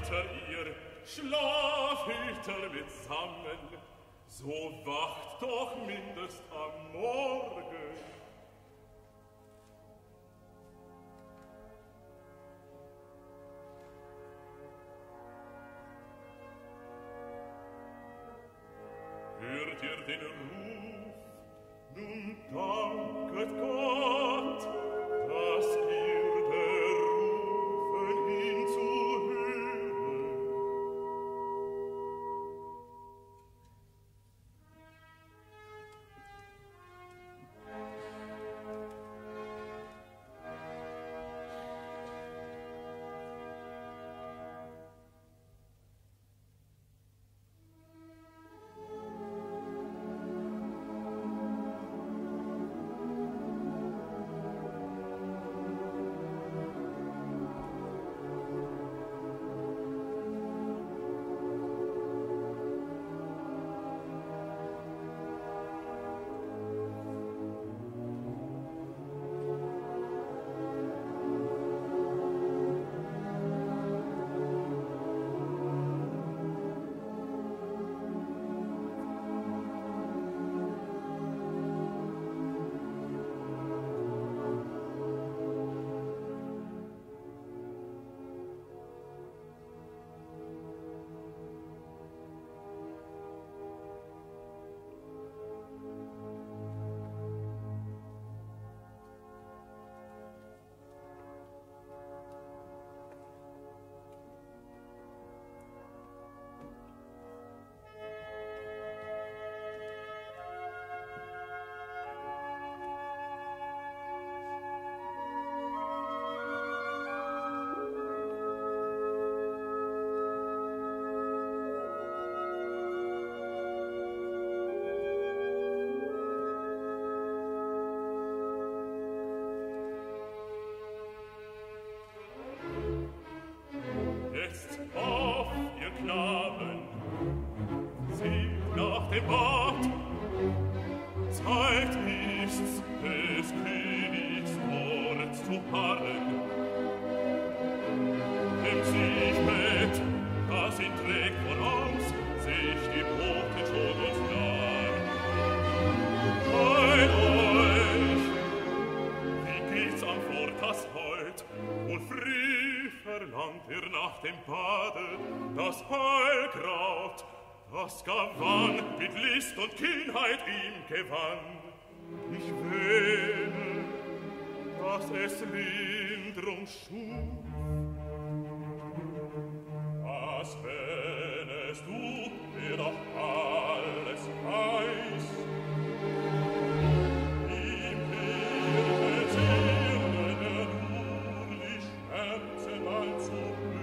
unter ihr, Schlafhüter mitsammen, so wacht doch mindest am Morgen. Hört ihr den Ruf? Nun danket Gott, dass ihr der Rufen ihn zu hören. Jetzt auf, ihr Knaben, seht nach dem Bad, Zeit ist's, des Königs Wort zu harren. Im Siechbett, das ihn trägt voraus, sich die Bote schon uns nah. Bei euch, wie geht's am Vortags heut, und früh verlangt ihr nach dem Bade, das Heilkraut, das gewann, mit List und Kühnheit ihm gewann. Ich wähne, dass es Linderung schuf. Was wähnest du, der doch alles weiß? Ihm hilft ihr, der nur die Schmerzen mal zu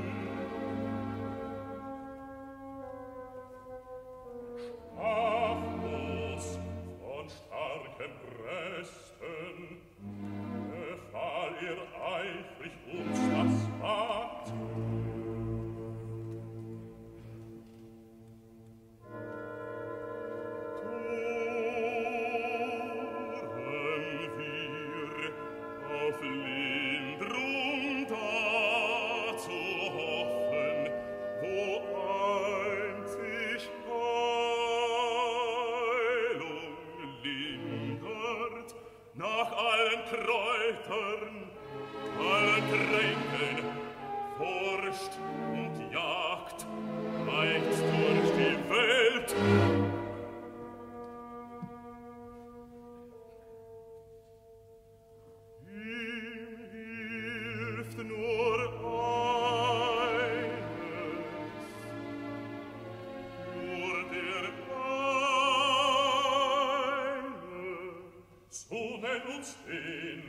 sprachlos von starken Bresten, befahl ihr eifrig uns das Bad. Kräutern, allen Tränken, forscht und jagt, reizt durch die Welt. Ihm hilft nur eines, nur der eine, so nenn uns den.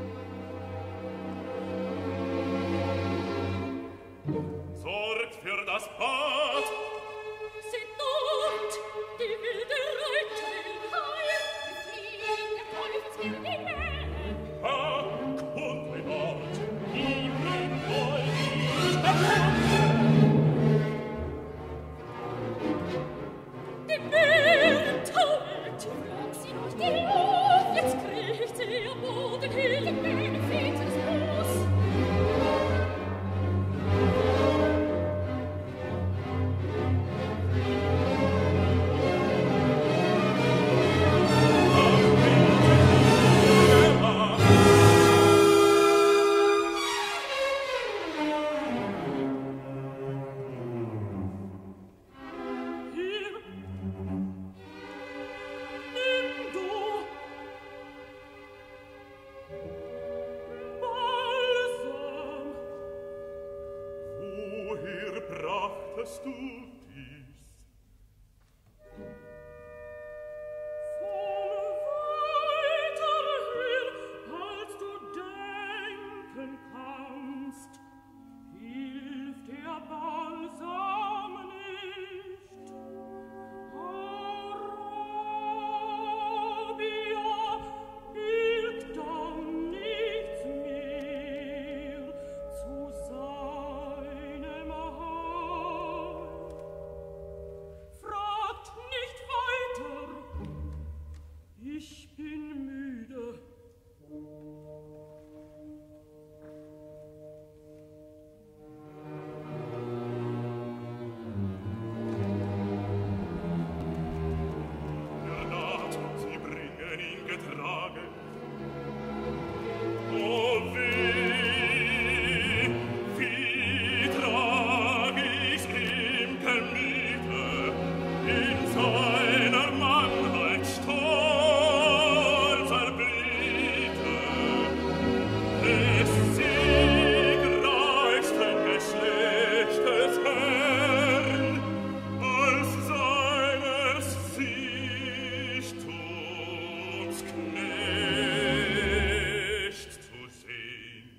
Sorgt für das Bad. Seht dort, die wilde Reuterin heilt, befriedigt der Teufel die Welt. Ah, und ein Wort. Ihm wollt die Welt taumelt, flog sie durch die Luft, jetzt kriecht sie am Boden hin, die Beine Vaters Fuß. ratest du dies? Von weiter her, als du denken kannst, hilft der Balsam nicht. Arabia hilft dann nichts mehr zu seinem Heil. Fragt nicht weiter, ich bin müde. Der naht, sie bringen ihn getragen. Oh wie trag ich's ihm Gemüte, in seiner Mannheit stolz erblühte, des siegreichsten Geschlechtes Herrn, als seines Sichttuns Knecht zu sehn.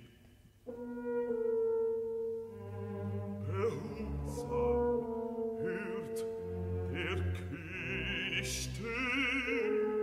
Behutsam hört der König stöhnt.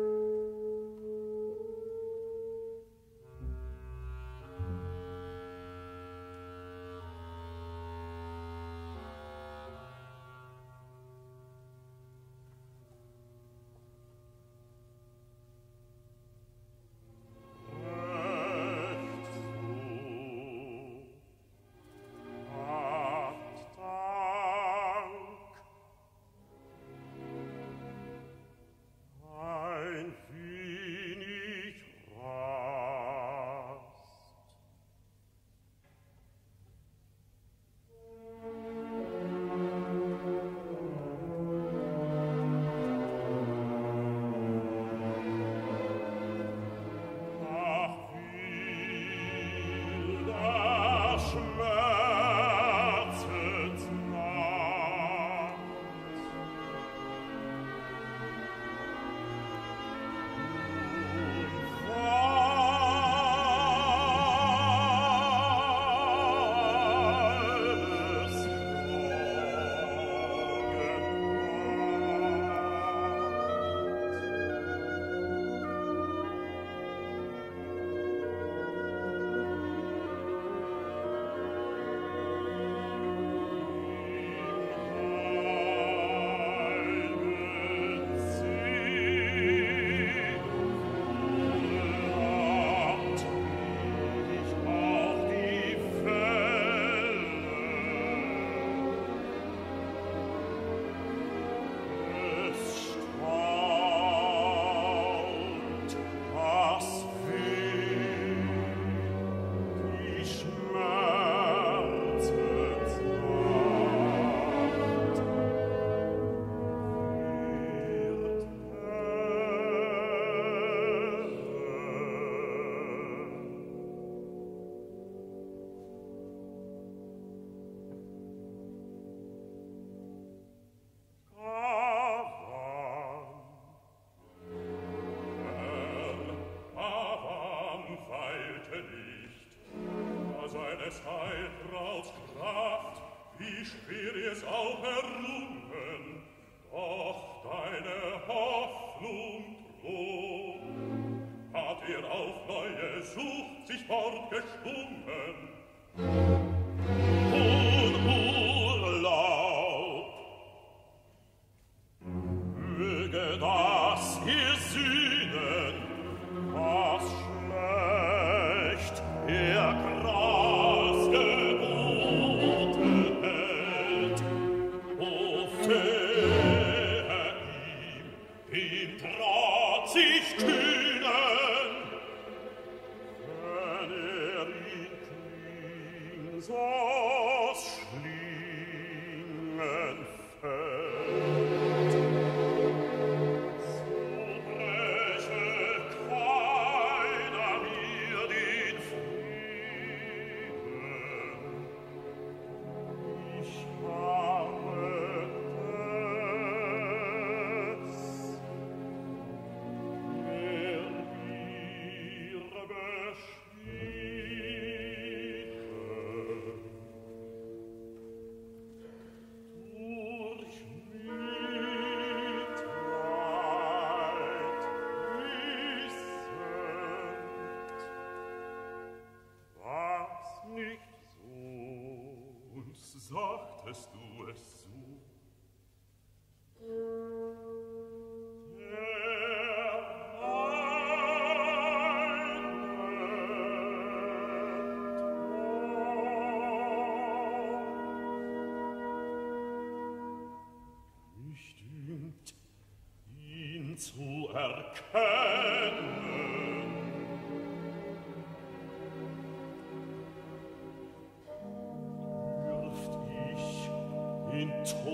Ein wenig Rast. Ach, wie das schmerzet nachts. Seines Heilbrauts Kraft, wie schwer es auch errungen, doch deine Hoffnung trug, hat auf neue Sucht sich fortgeschwungen. Unurlaub, möge das ihr sühnen, was schlecht ihr Gras geboten hält. O flehe ihm trotzig kühnen, wenn ihn Klingsors Schlingen fällt. So breche keiner mir den Frieden, ich machtest du es so? Mich dünkt, ihn zu erkennen. In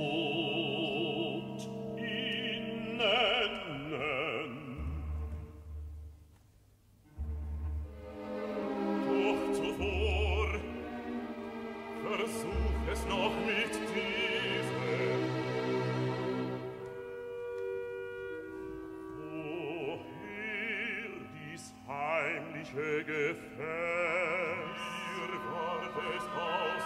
Tod ihn nennen. Doch zuvor versuch es noch mit diesem. Woher dies heimliche Gefäß? Ihr wart es aus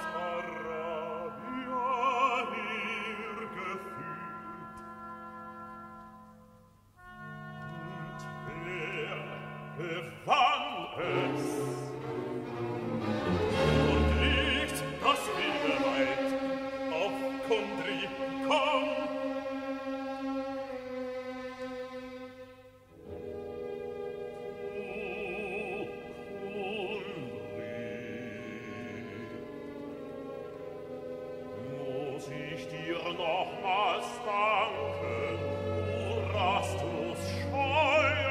wann es und liegt das Widerweit auf Kundry, komm! Muss ich dir nochmals danken, du rastlos scheue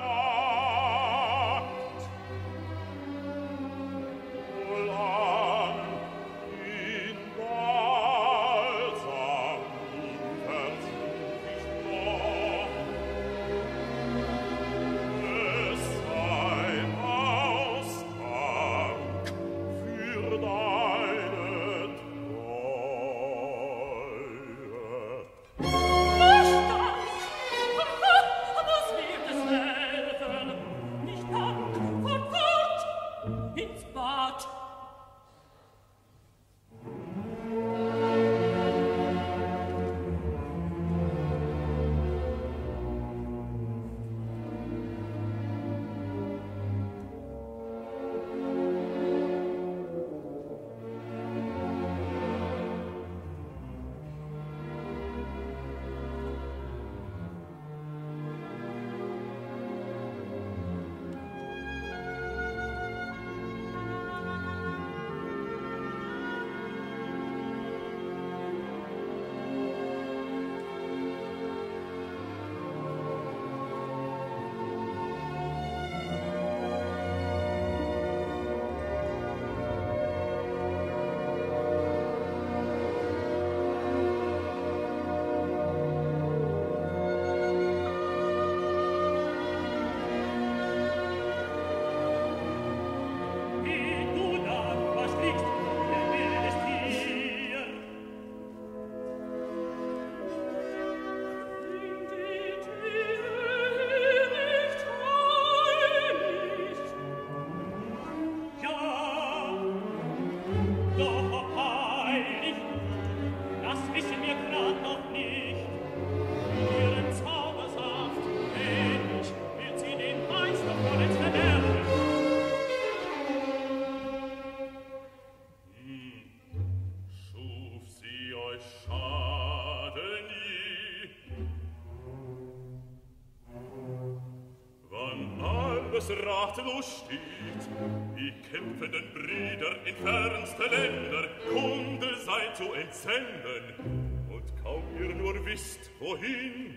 ratlos steht, die kämpfenden Brüder in fernste Länder Kunde seid zu entsenden. Und kaum ihr nur wisst, wohin,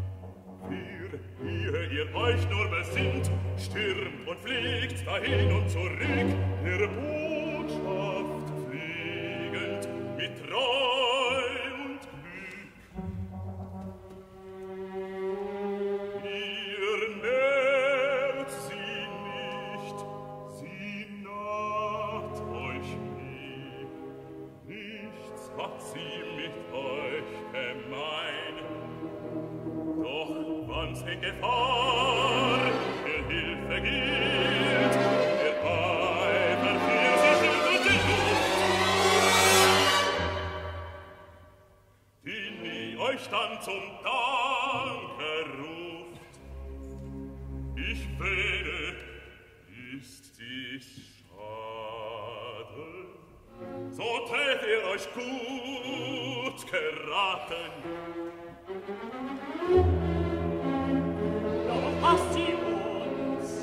ehe ihr euch nur besinnt, stürmt und fliegt dahin und zurück, der Botschaft fliegend mit Treu und Glück. Ihr nährt sie nicht, sie naht euch nie, nichts hat sie mit euch gemein. Doch wann's in Gefahr der Hilfe gilt, der Eifer für sie schüttelt die Luft, die nie euch dann zum Danke ruft. Ich wähne, ist dies schade. so tät euch gut geraten. Doch hast sie uns,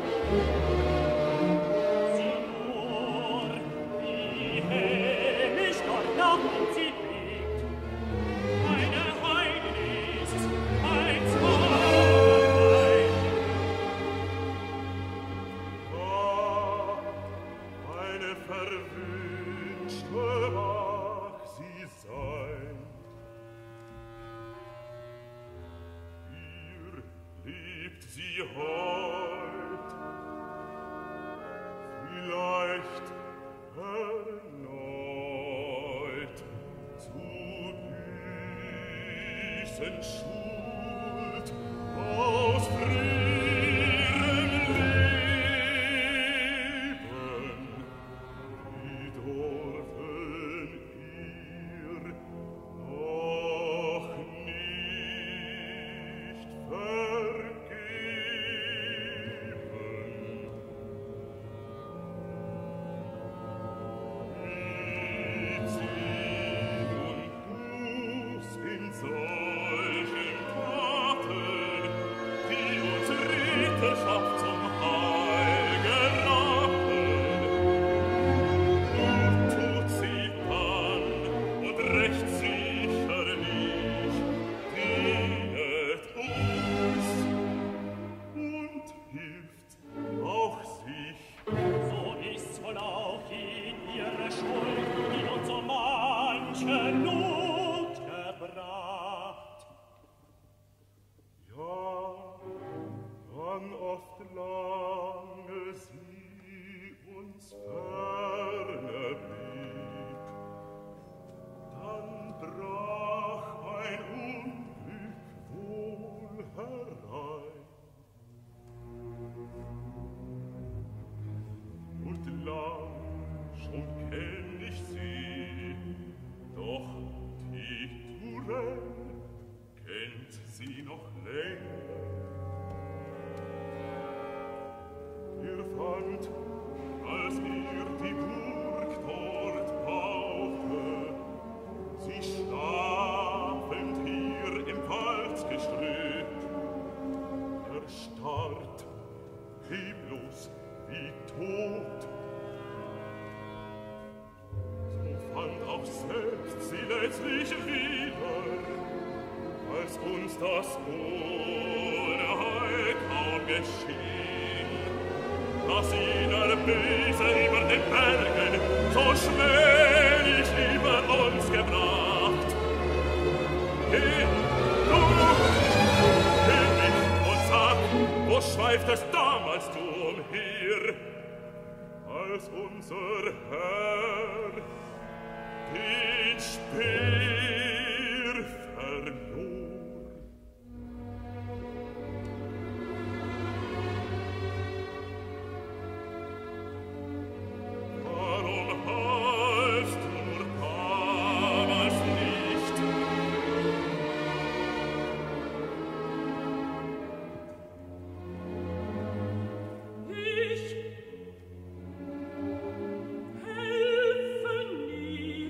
sieh nur, wie hämisch dort nach uns sie blickt. Eine Heidin ist, ein Zauberweib. Eine verwünschte mag sie sein. Ihr liebt sie heut, vielleicht erneut zu büßen Schuld aus früherem Leben. Die dürfen ihr noch nicht vergeben. Mit Sinn und Buß in solchen Taten, die uns Ritterschaft zum Heil geraten, tut sie dann und recht sicherlich dienet uns und hilft auch sich. So ist's wohl auch in ihrer Schuld, die uns so manche Not gebracht. Ja, wann oft lange sie uns ferne blieb, dann brach ein Unglück wohl herein. Und lang schon kenn ich sie, doch die Touraine kennt sie noch länger. Ihr fand, als ihr die Burg dort baute, sie schlafend hier im Waldgestrüpp, erstarrt, leblos wie tot. So fand auch selbst sie letztlich wieder, als uns das Unheil kaum geschehen, dass jener Böse über den Bergen so schmählich über uns gebracht. Geh, du, geh mich und sag, wo schweift es damals du umher, als unser Herr den Speer verlor. Warum halfst du nur damals nicht? Ich helfe nie.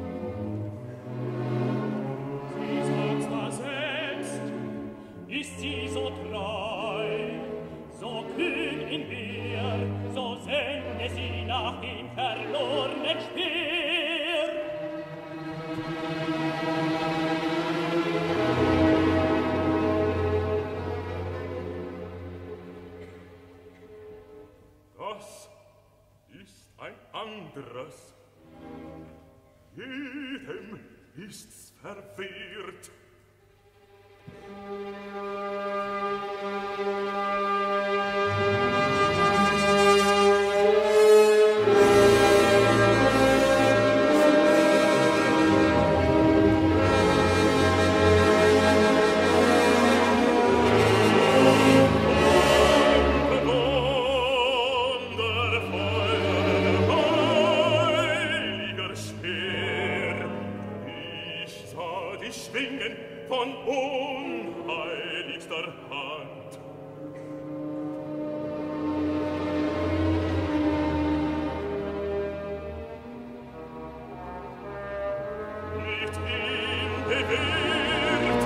Sie sagt's da selbst, ist sie so treu, so kühn in Wehr, so sende sie nach dem verlorenen Speer. Das ist ein anderes. Jedem ist's verwehrt. Heiliger Speer, ich sah dich schwingen von unheiligster Hand. ihm bewährt,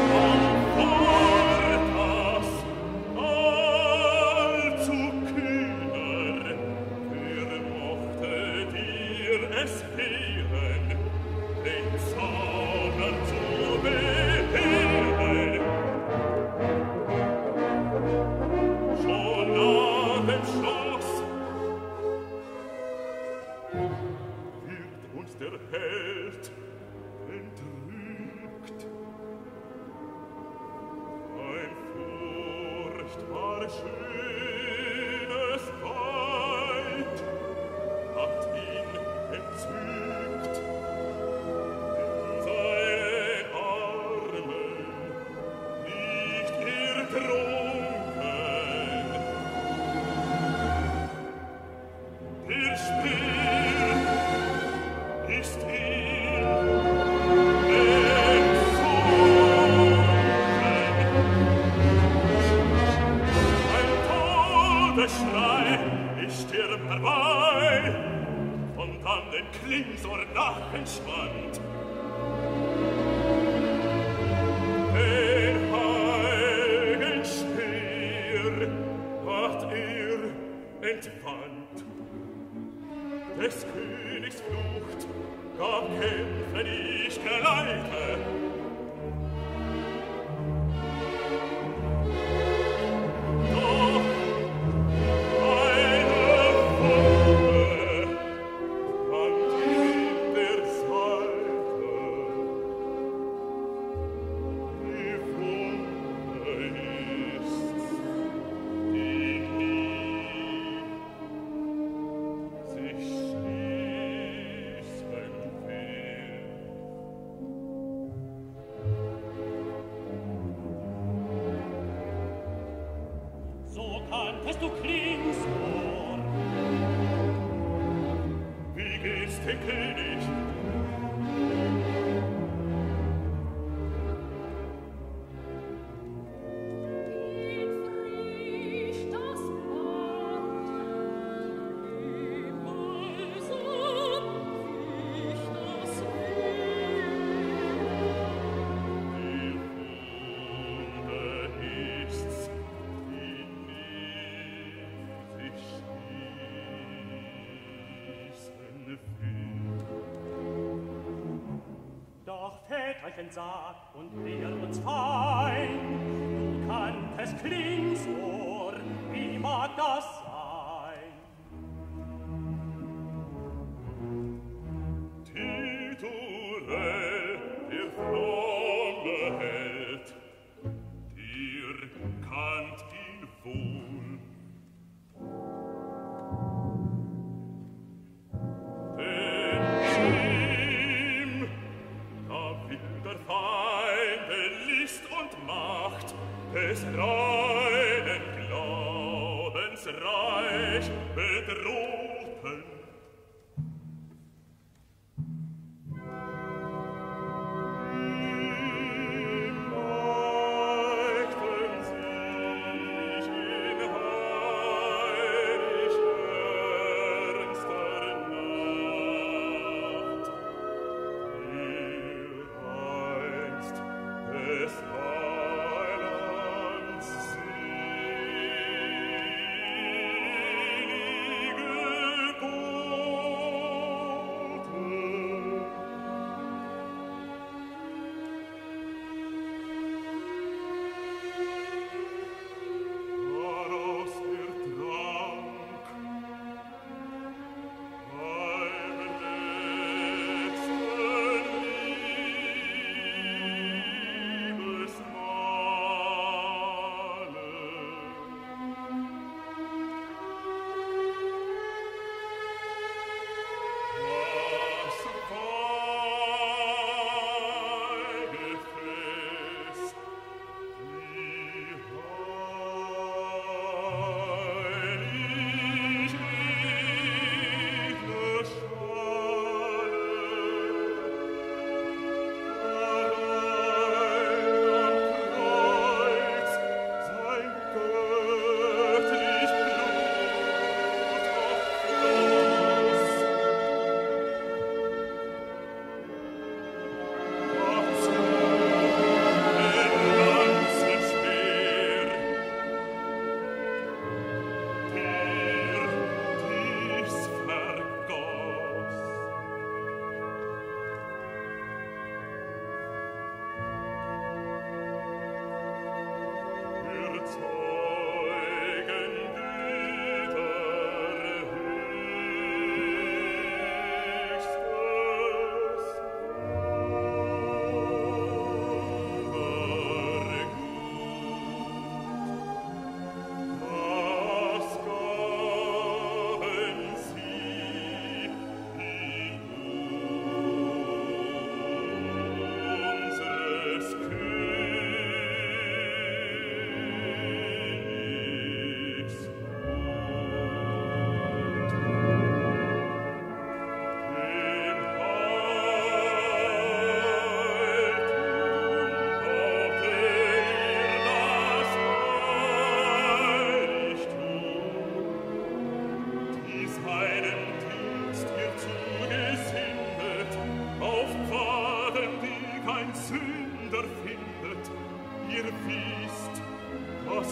Amfortas, allzu kühner, wer mochte dir es wehren, den Zauber zu behehren. Schon an dem Schloss wird uns der Held entrückt. Ein furchtbar schönes Weib hat ihn entzückt. In seinen Armen liegt trunken. Der Speer ist ihm entzogen. Ein Todesschrei, ich stirb herbei, und an den Klingsor nachentschwand. Den heiligen Speer hat entwandt. Des Königs Flucht gab Kämpfen ich geleite. Doch eine Wunde fand in der Seite. Die Wunde ist's, die nie sich schließen will. So kanntest du Klingsor. Wie geht's dem König? Frisch das Band, Himmelsum, ich das Die Wunde ist's, die nie sich schließen will. Doch Väterchen sagt und lehr uns fein, du kanntest Klingsor, wie mag das sein? Titulel, der fromme Held, ihr kannt ihn wohl. Denn ihm, da wilder Feinde List und Macht des reinen Glaubens reich bedrohten,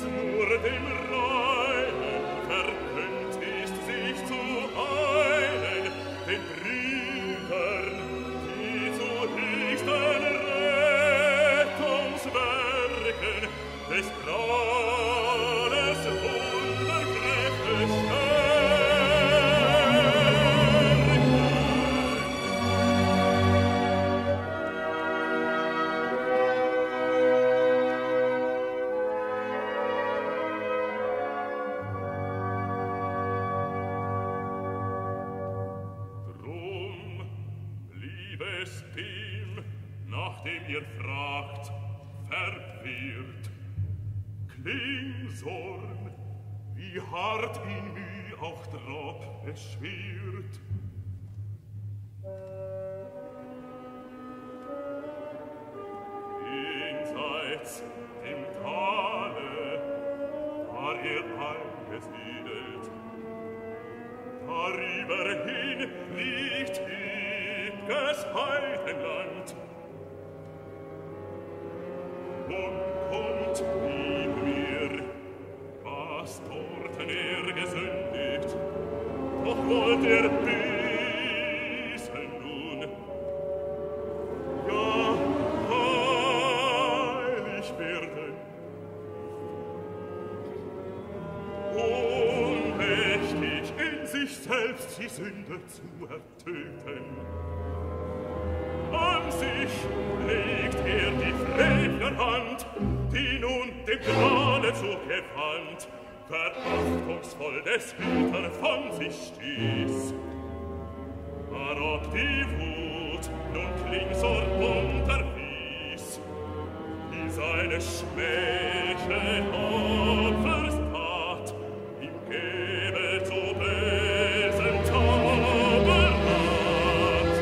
nur dem Reinen vergönnt ist, sich zu eilen, den Brüdern, die zu höchsten Rettungswerken des Grales Wunderkräfte nachdem ihr fragt, verwirrt. Klingsorn, wie hart ihn Müh auch Drop beschwert. Jenseits dem Tale war er angesiedelt. Darüber hin liegt übges Heidenland. Kommt mit mir, was dorten gesündigt, doch wollt büßen nun. Ja, heilig werden, ohnmächtig in sich selbst die Sünde zu ertöten. An sich legt die Frevlerhand, die nun dem Grale zugewandt, verachtungsvoll des Hütern von sich stieß. Aber ob die Wut nun Klingsorn unterwies, die seine Schmähchen Opfers tat, ihm gebe zu bösen Zauberrat.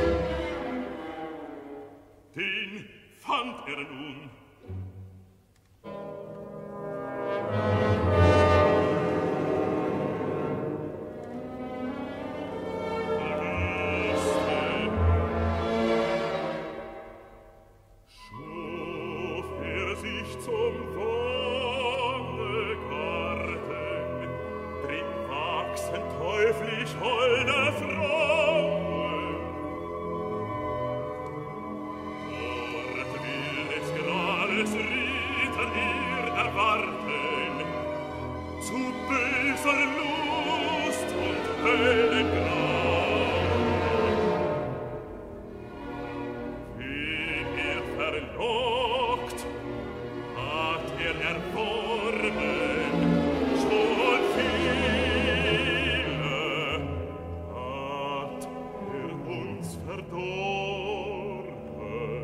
Den fand nun. Schuf sich zum Wonnegarten, drin wachsen teuflisch holde Frauen. Dort will des Grales Ritter ihr erwarten, zu böser Lust und Höllengrauen. Wen verlockt, hat erworben, schon viele hat uns verdorben.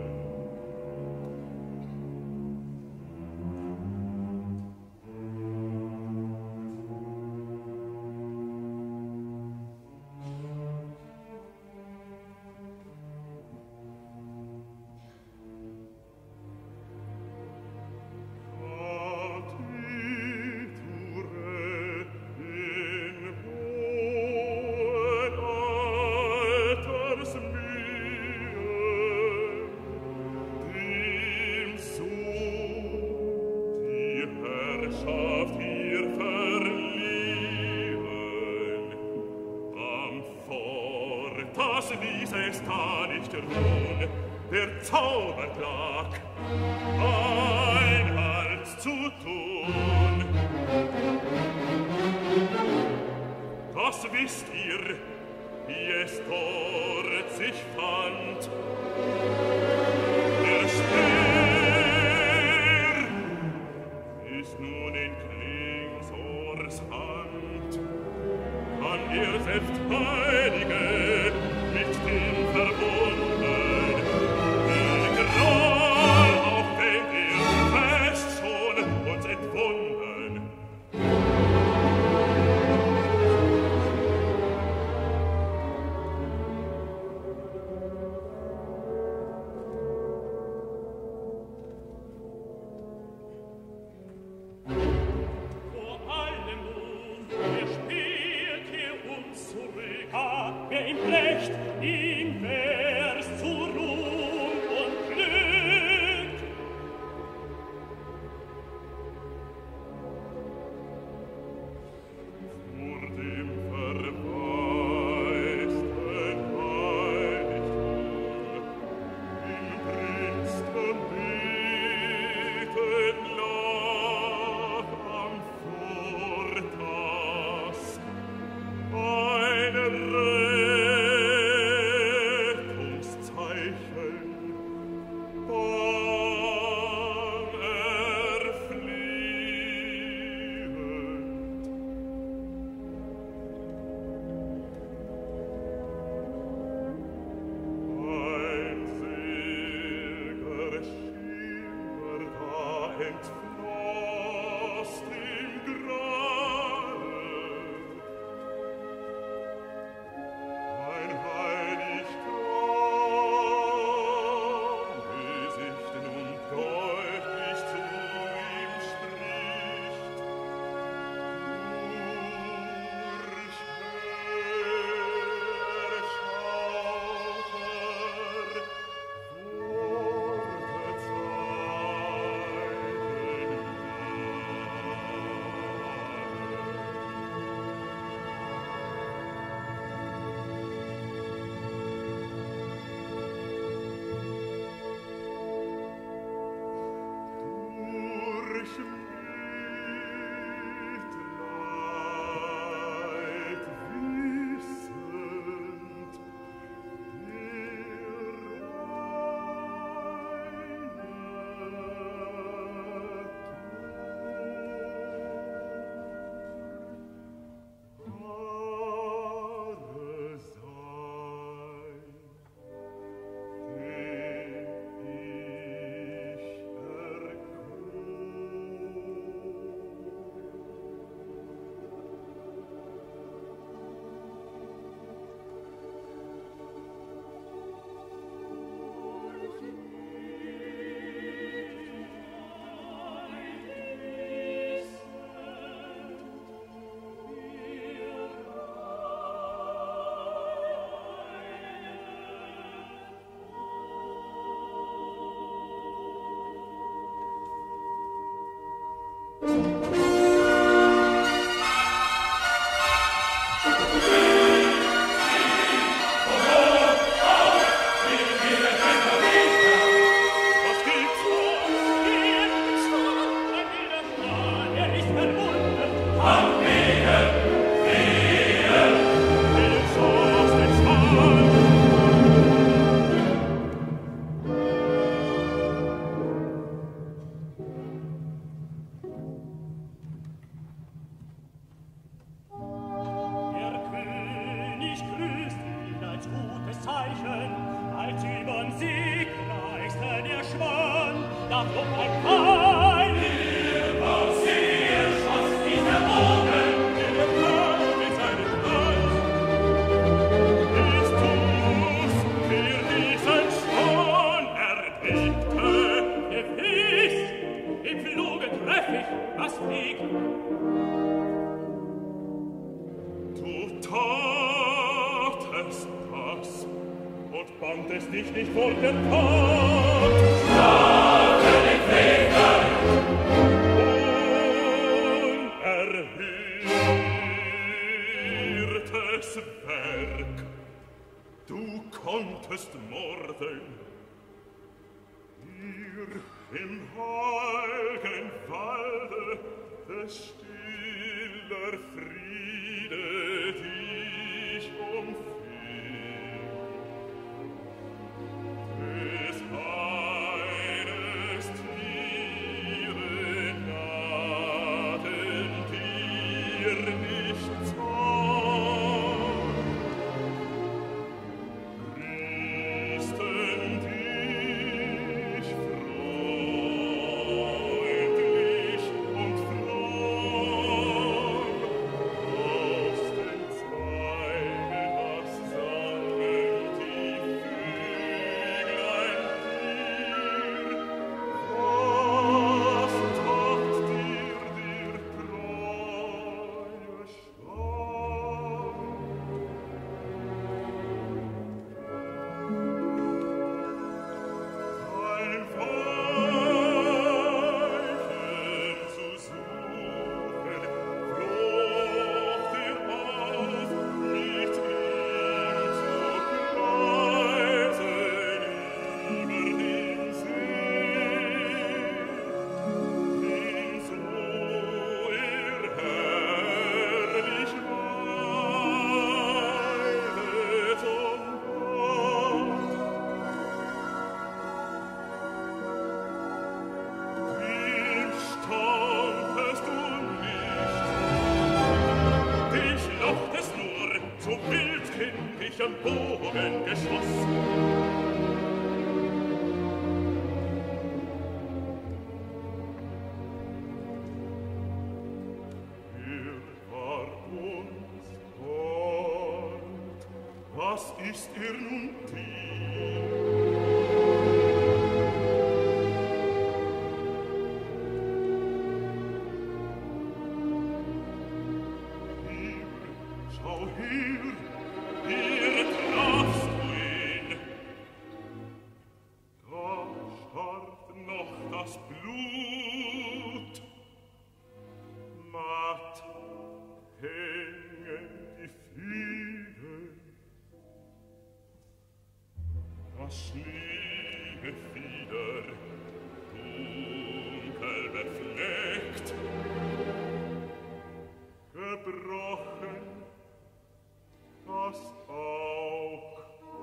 Das ließ es da nicht ruhen, der Zauber lag, Einhalt zu tun. Das wisst ihr, wie es dort sich fand. Der Speer ist nun in Klingsors Hand, an ihr selbst Heilige mit dem verbunden, egal auf dem fest schon uns entwunden. entfloss dem Grabe. Ein heilig Traum besichten und deutlich zu ihm spricht. Was ist nun dir? Hier, schau hier trafst du ihn. Da starrt noch das Blut. Matt hängen die Fliegen. Das schlimme Fieder, dunkel befleckt, gebrochen das auch.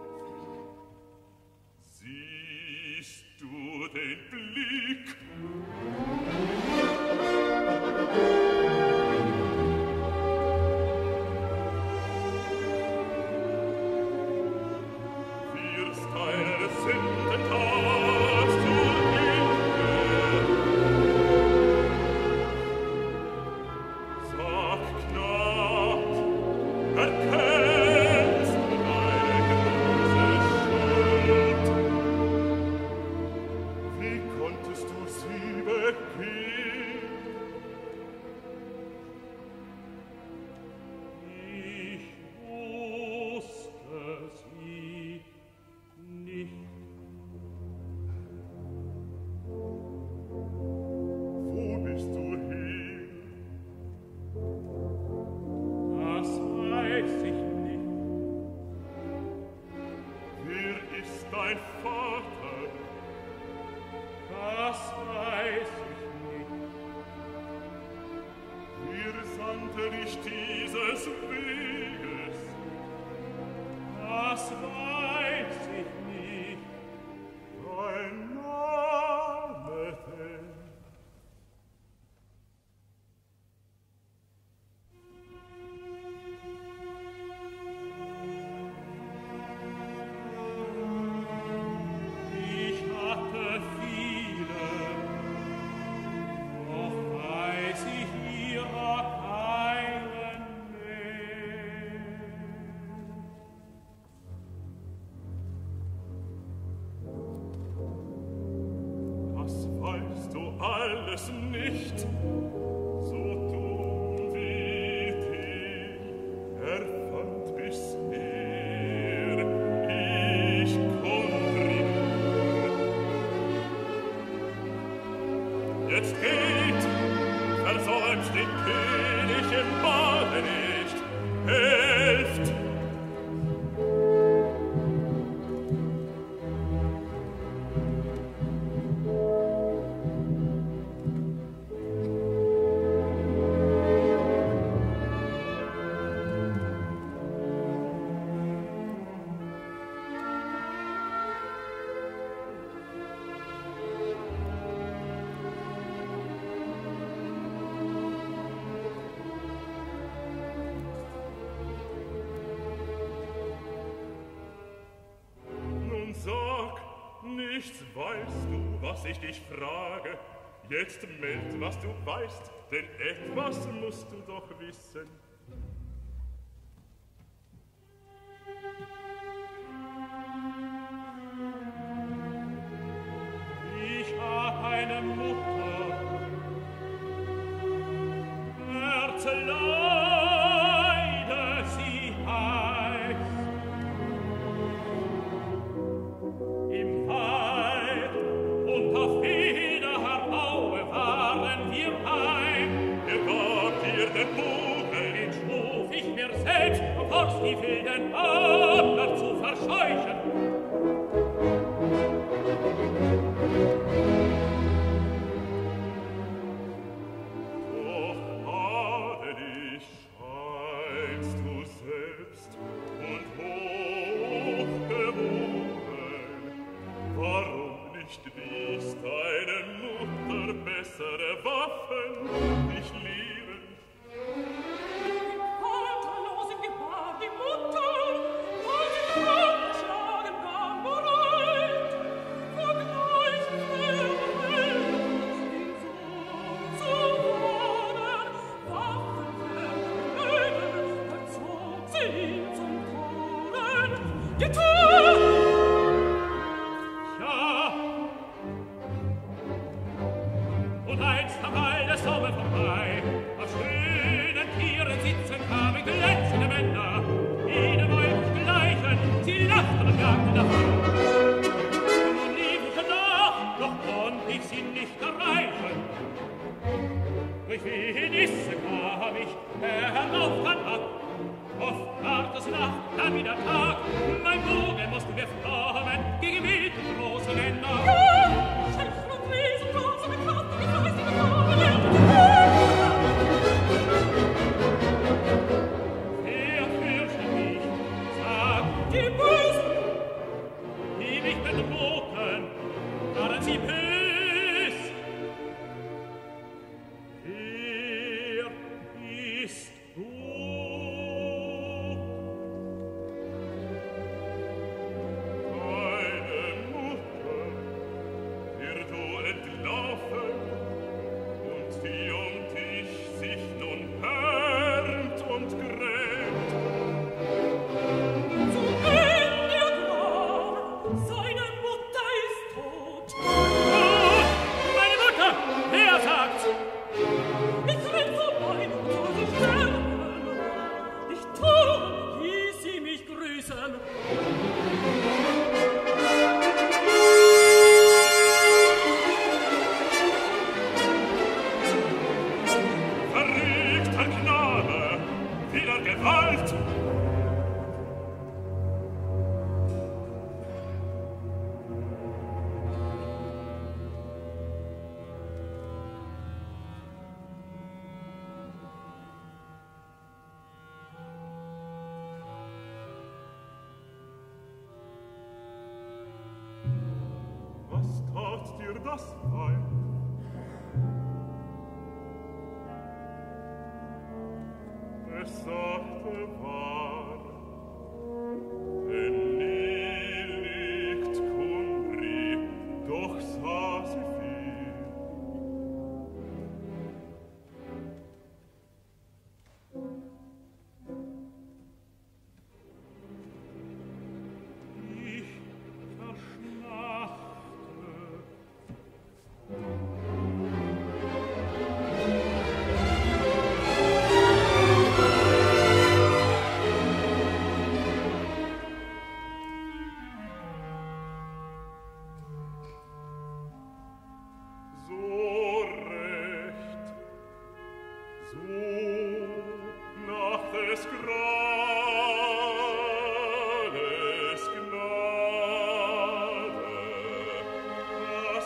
Siehst du den Blick? Alles nicht, so dumm wie dich, erfand bisher, ich konnte nur. Jetzt geht, versäumt den König im Bade nicht, helft! Nichts weißt du, was ich dich frage. Jetzt meld, was du weißt, denn etwas musst du doch wissen. Ich hab eine Mutter, Herzeleide sie heißt. Im Wald und auf jeder Aue waren wir ein. Wer gab dir den Bogen? Den schuf ich mir selbst, um aus die wilden Adler zu verscheuchen. Doch adelig scheinst du selbst und hochgeboren. Warum nicht wies deine Mutter bessere Waffen, dich lieben? Vaterlosen gebar die Mutter, und die Frauen schlagen gar bereit. Vergleich zu wohnen, Waffen verkleiden, verzog sie zum Toren. einst am Wall der Sommer vorbei. Auf schönen Tieren sitzen kamen glänzende Männer, jedem Wolf gleichen, sie lachten und jagten davon. Nun lief ich nach, doch konnt ich sie nicht erreichen. Durch viele Nisse kam ich herauf dann ab. Oft ward es Nacht, dann wieder Tag. Mein Bogen mussten wir flammen gegen wilde große Männer. Ja, Schäfer und Riesen, große Kraft, die fleißige Namen. Wer fürchtet mich? Sagt Die Bösen, die mich bedrohten, waren sie bös. Wer bist du? Deine Mutter wird du entlaufen und die dich sich nun härmt und grämt. zu Ende Grab, seine Mutter ist tot. Oh, meine Mutter! Wer sagt's? Ich renn vorbei, soll sie sterben. Ich tue, hieß sie mich grüßen. Verrückter Knabe, wieder Gewalt. Was tat dir das Weib? Es sagte wahr, denn nie liegt Kundry, doch sah sie viel. Ich verschnachte. So recht, so nach des Grades Gnade, das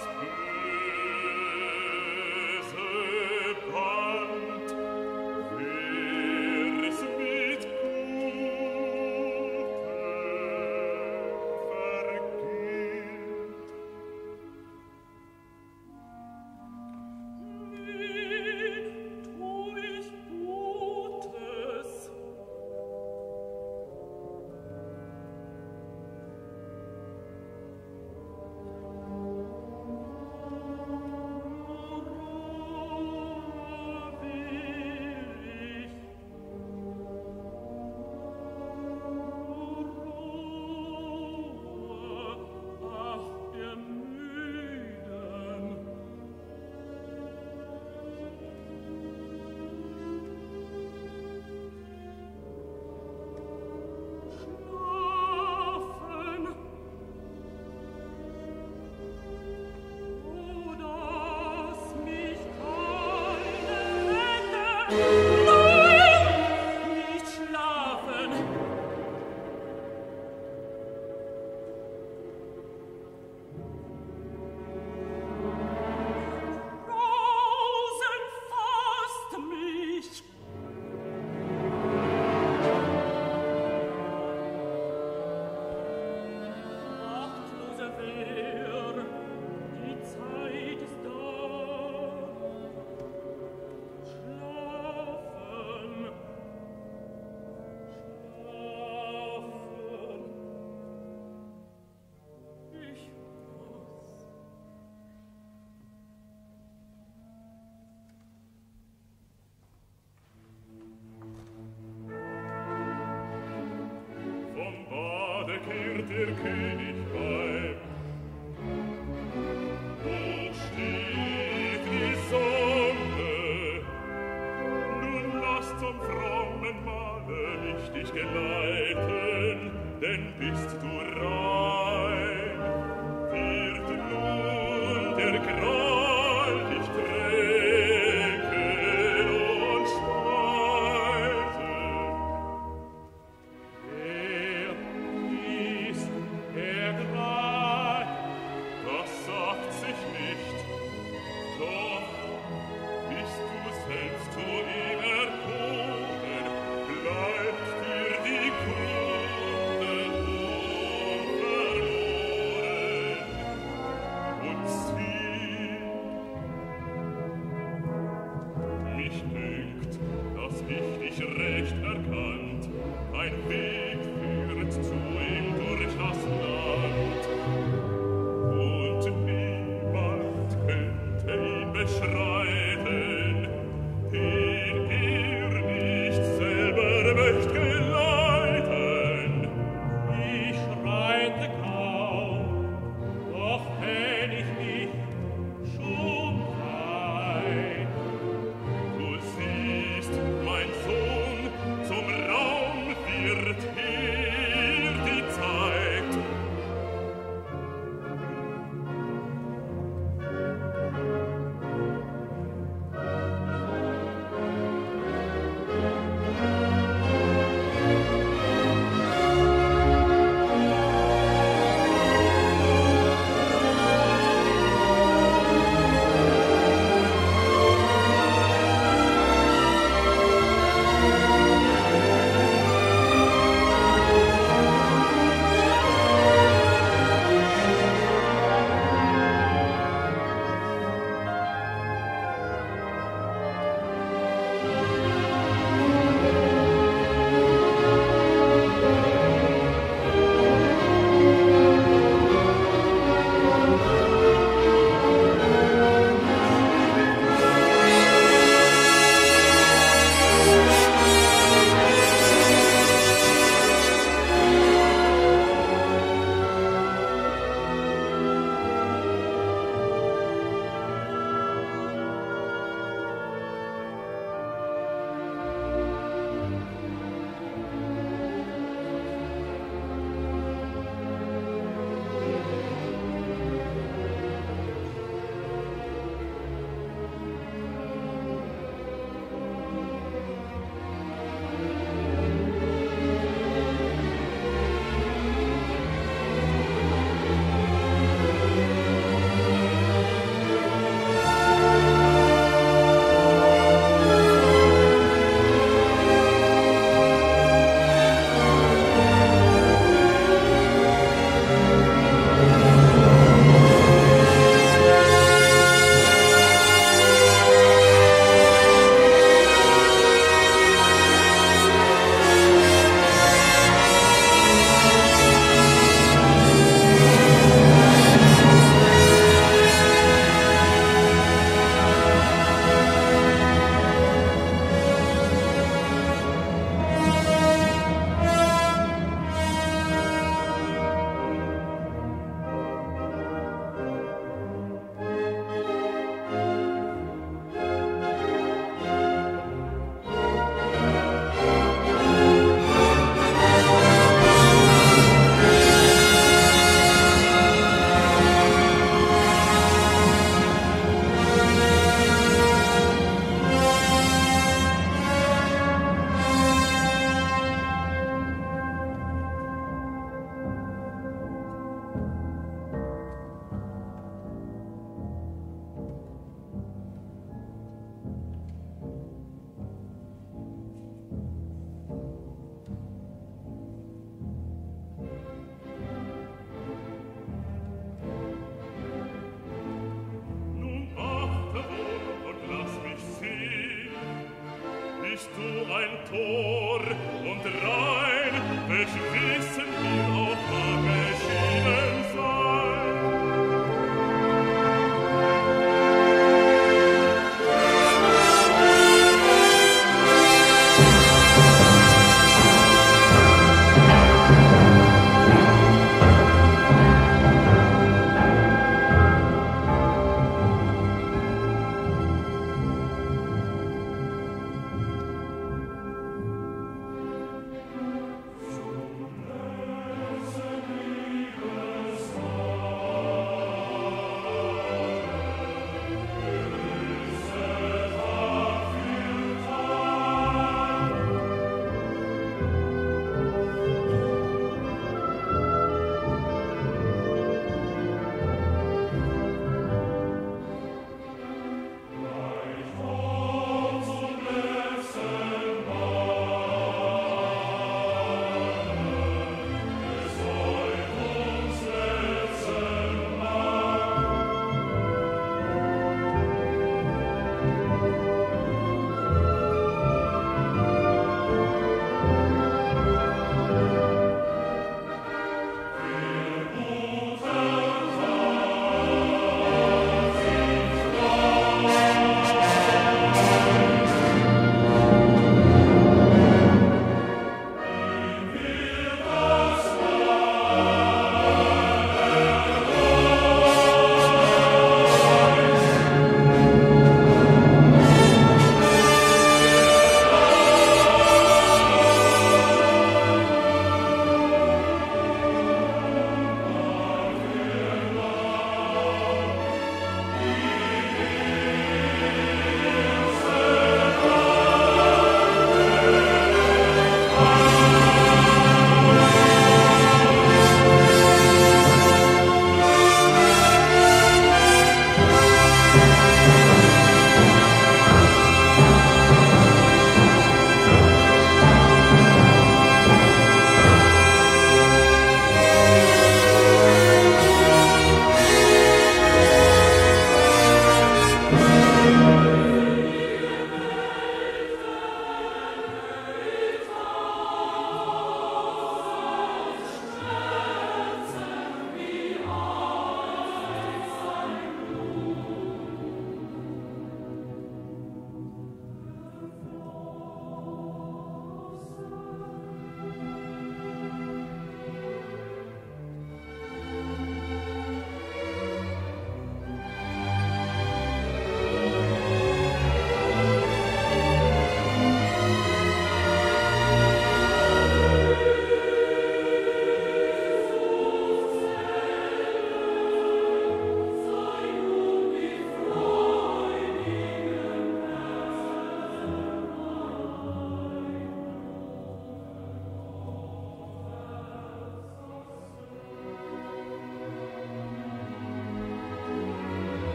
böse Band, wir's mit Gutem vergilt. Wie tu ich Gutes?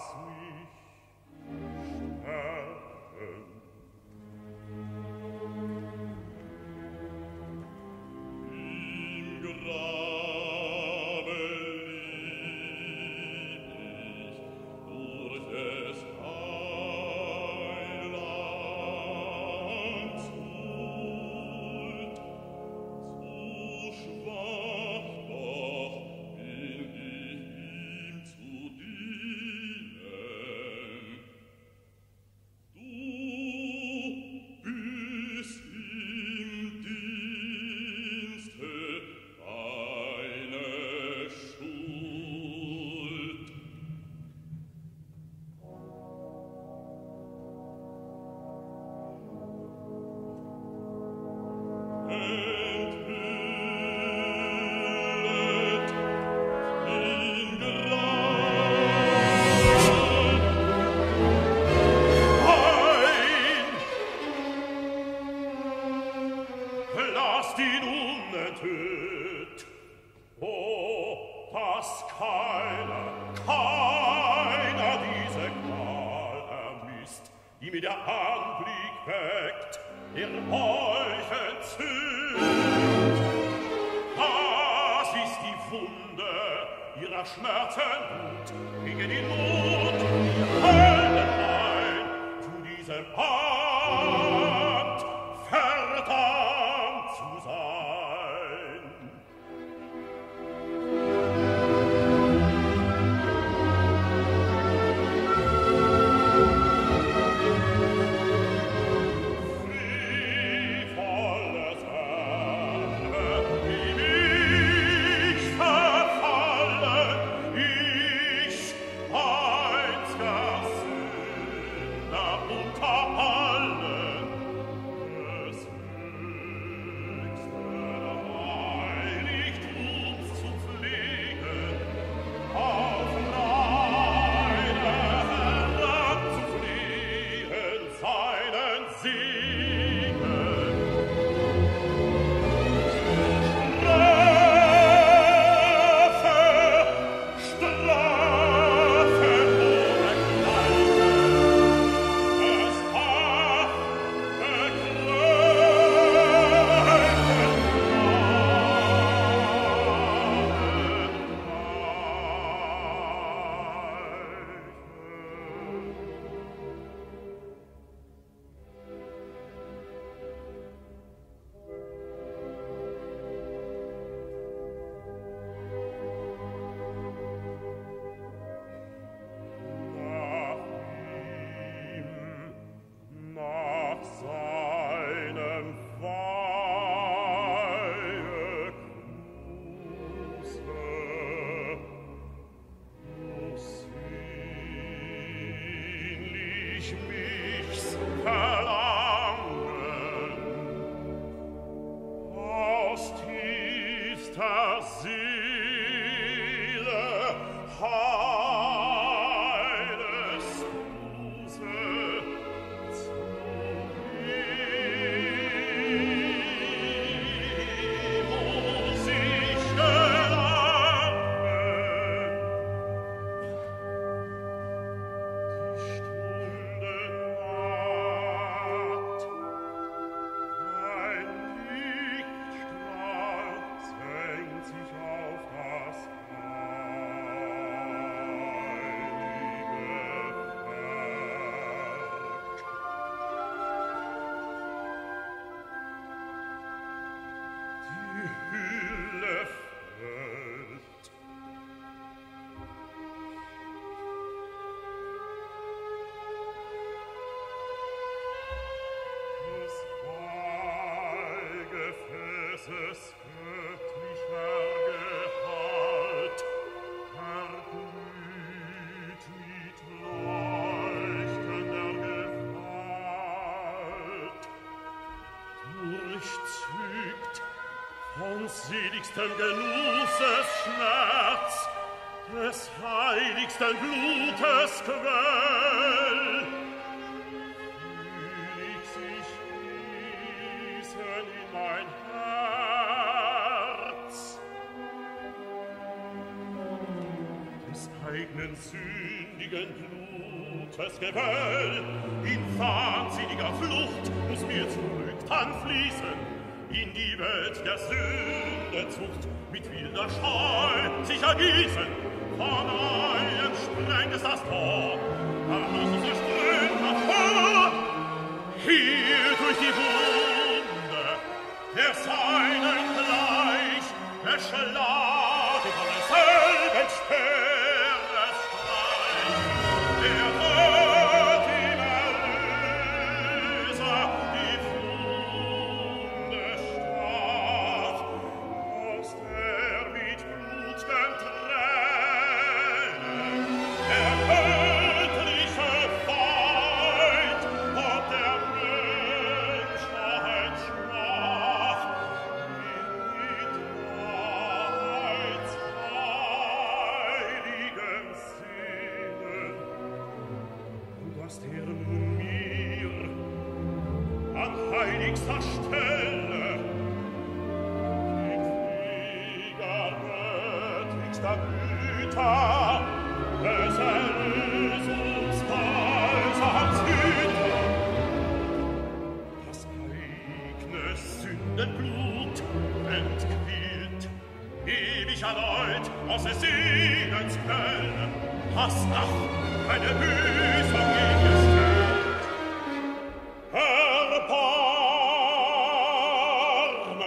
Seligsten Genusses Schmerz, des heiligsten Blutes Quell, fühl ich sich fließen in mein Herz. Des eigenen sündigen Blut blutes Gewöll, in wahnsinniger Flucht muss mir zurück dann fließen, in die Welt der Sündezucht, mit wilder Scheu sich ergießen. Von neuem sprengt es das Tor, es strömt hervor, hier durch die Wunde, der seinen gleich, erschlaget von derselben Speerestreich, der wird ihm Erlöser die Wunde stach, aus der mit blut'gen Tränen der göttliche Feind und der Menschheit schwach mit heiligen Sinnen. Und was der nun mir an heiligster Stelle mit Krieger göttlichster Güter des Erlösungsgeisers Hüter, das eigne Sündenblut entquillt, ewig erneut aus des Sehnens Quelle, hast ach keine Büßung gestellt. Erbarmen!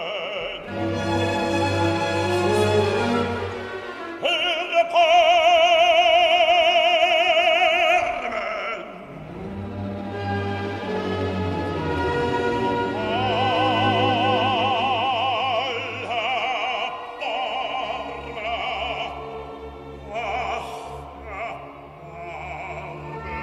Erbarmen!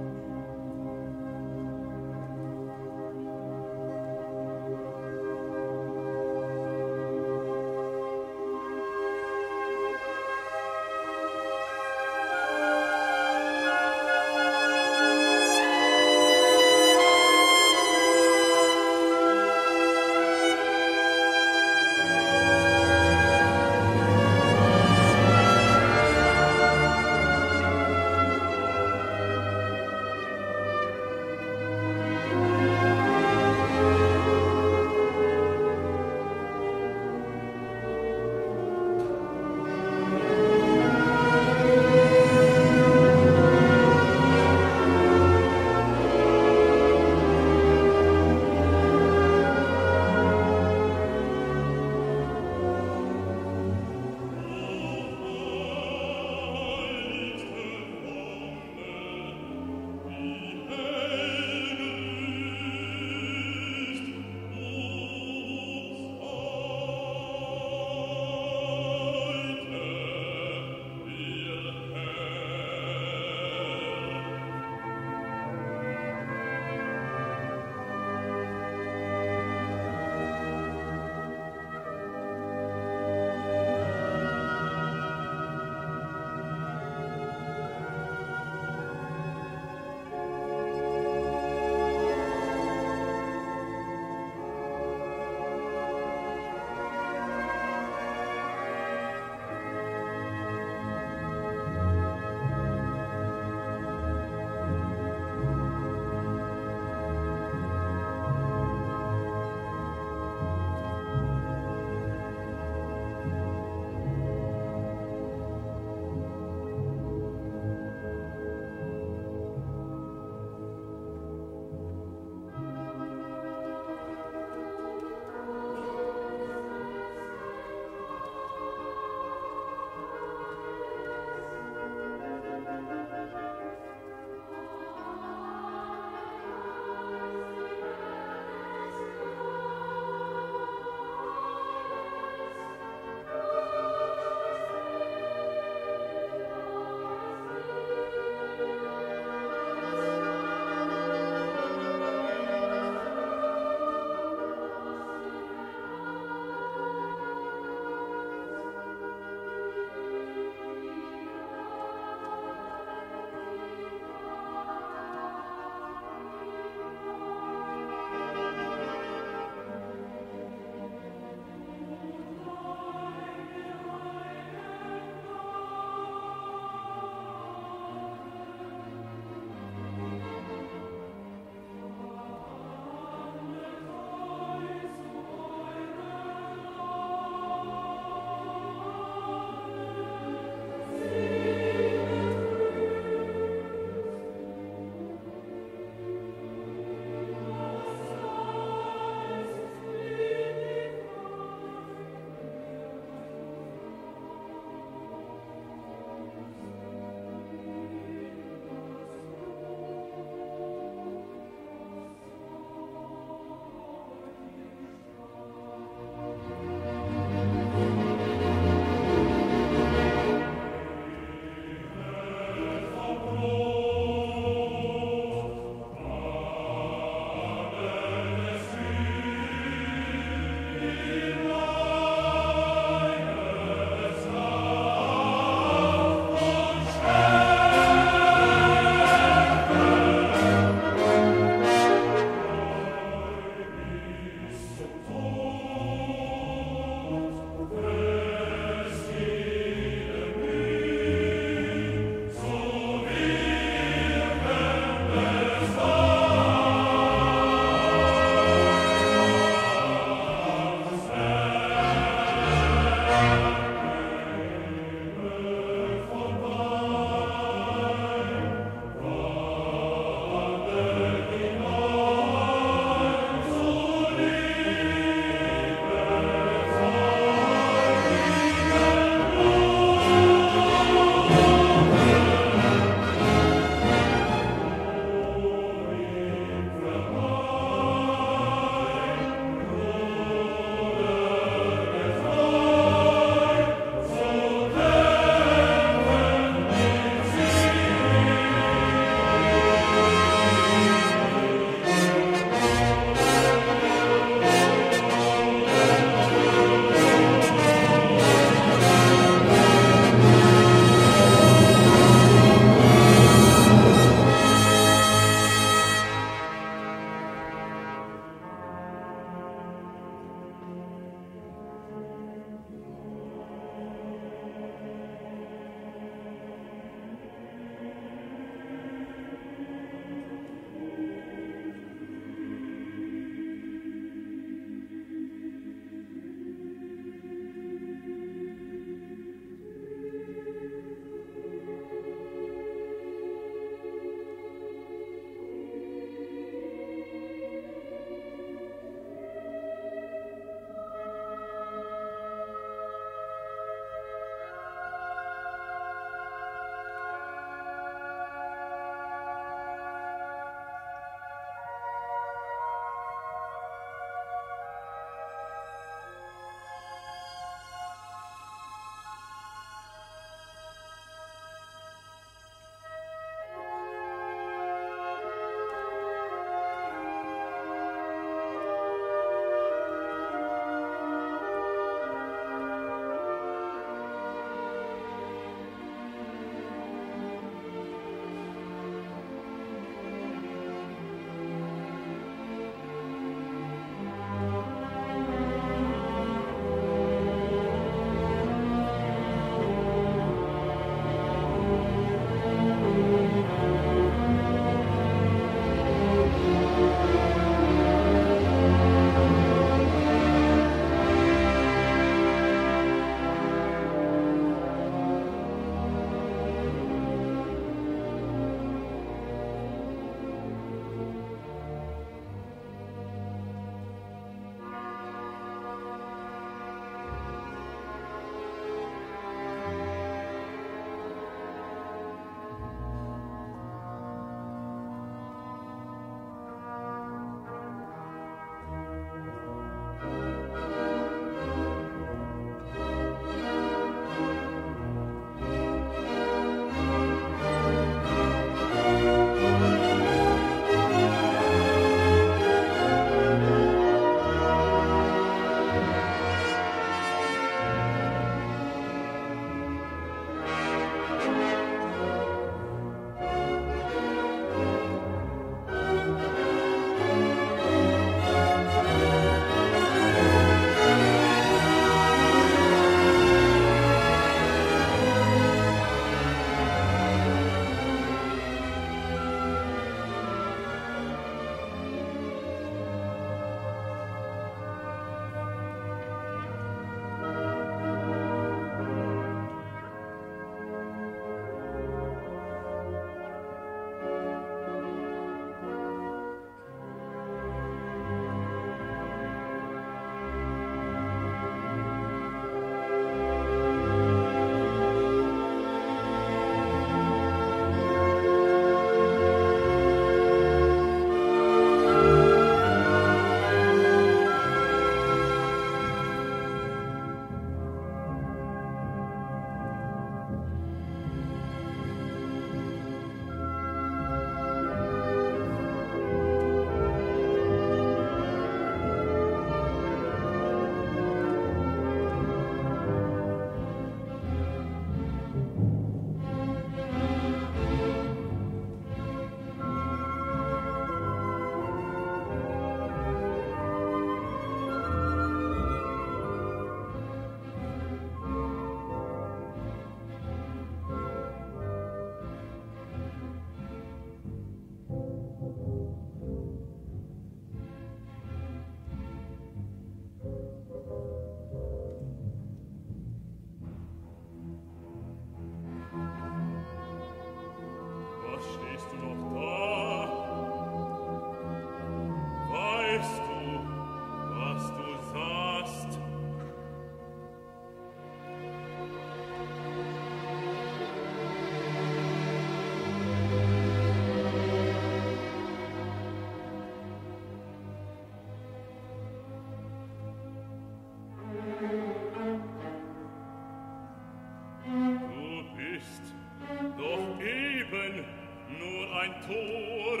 ein Tor.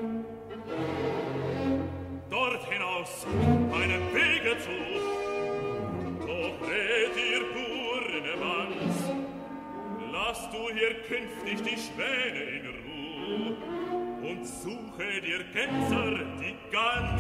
Dort hinaus, einem Wege zu. Doch red ihr Burnemanns, lass du hier künftig die Schwäne in Ruh und suche dir Gänser die Gans.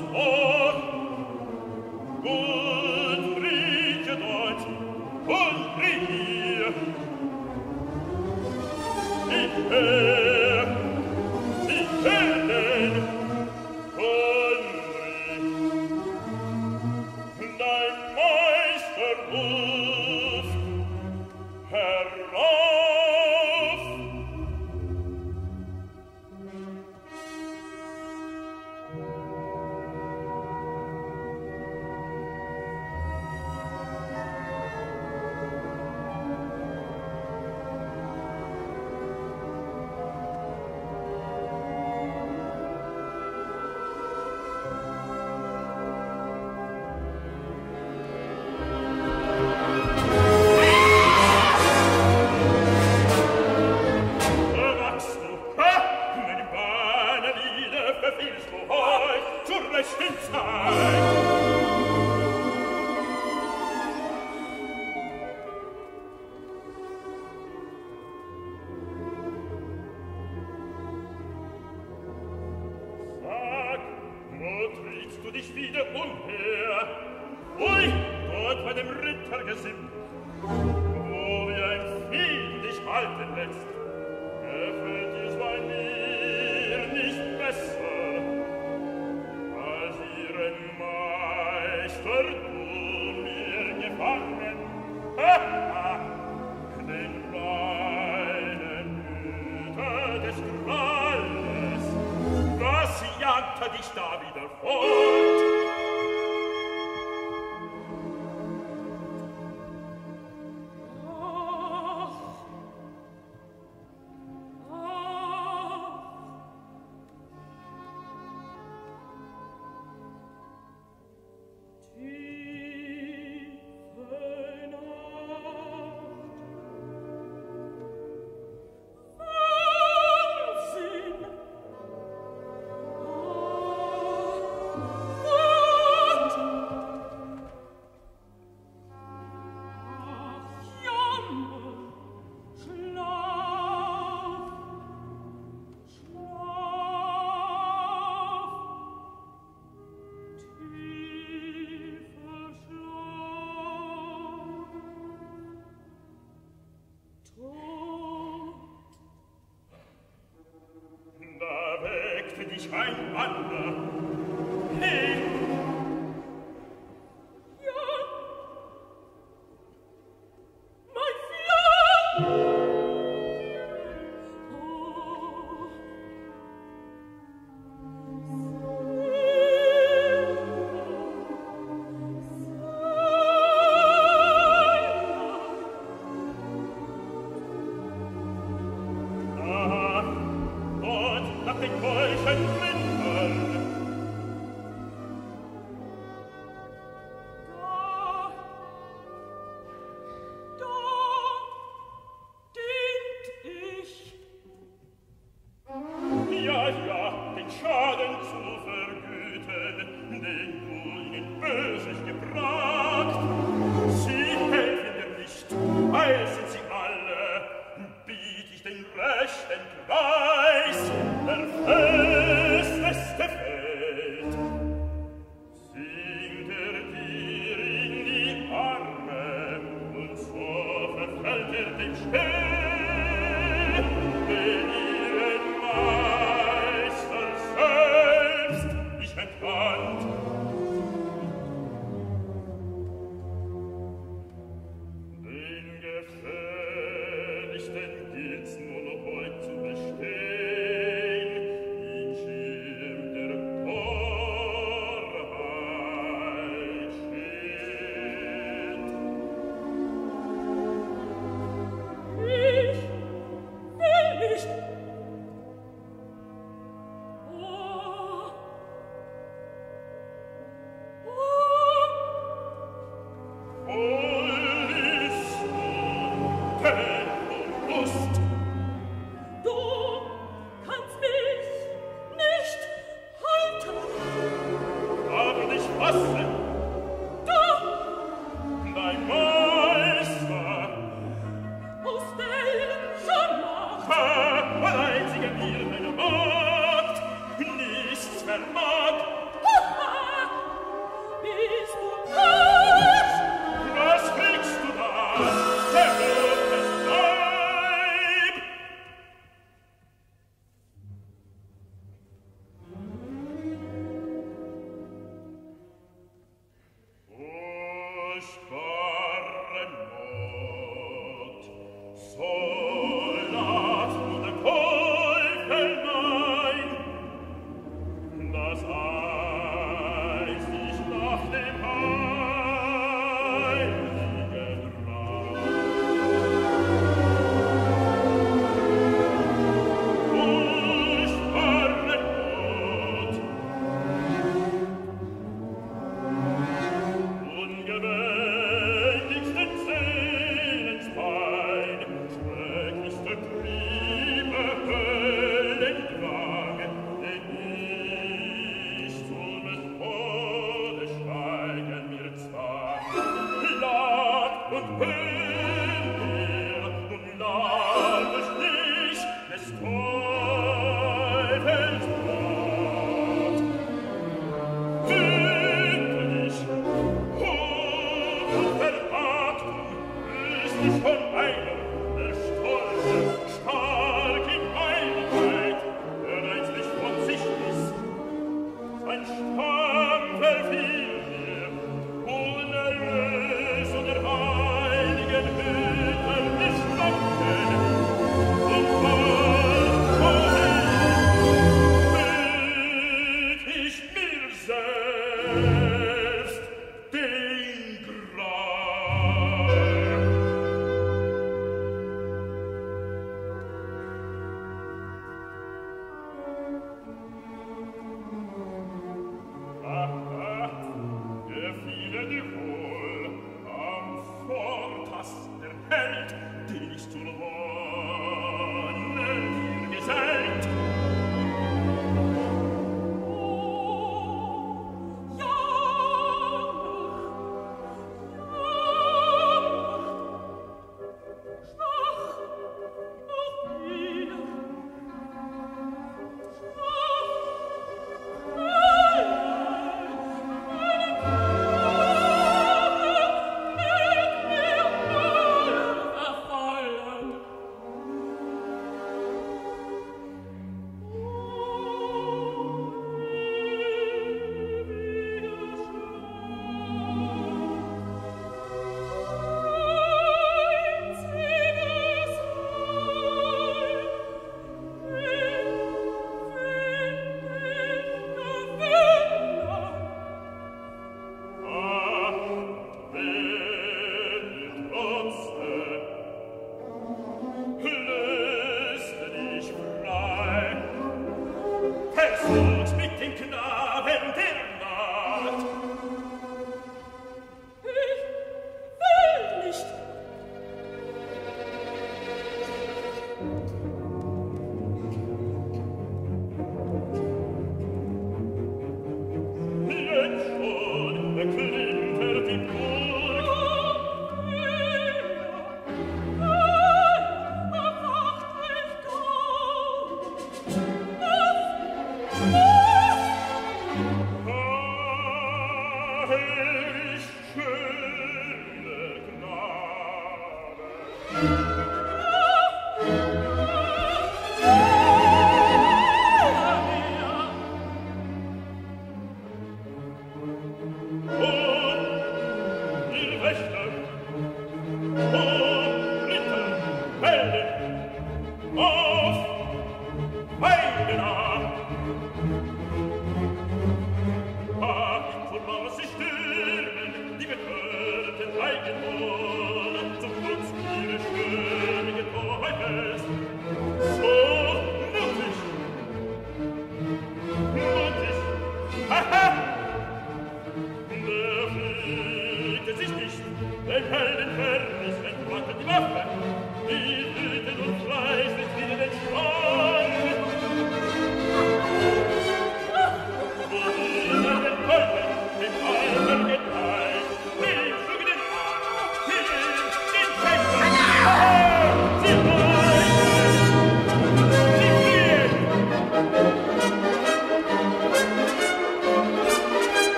vor. Und rieche dort, und rieche. Ich hör den Konrich. Dein Meister ruft herauf. Ein Wander. Hey! Ja! Mein Flamme! Und nach den Keuschen einziger mir meine Magd nichts vermag.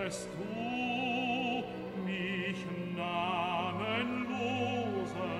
ließest du mich namenlose.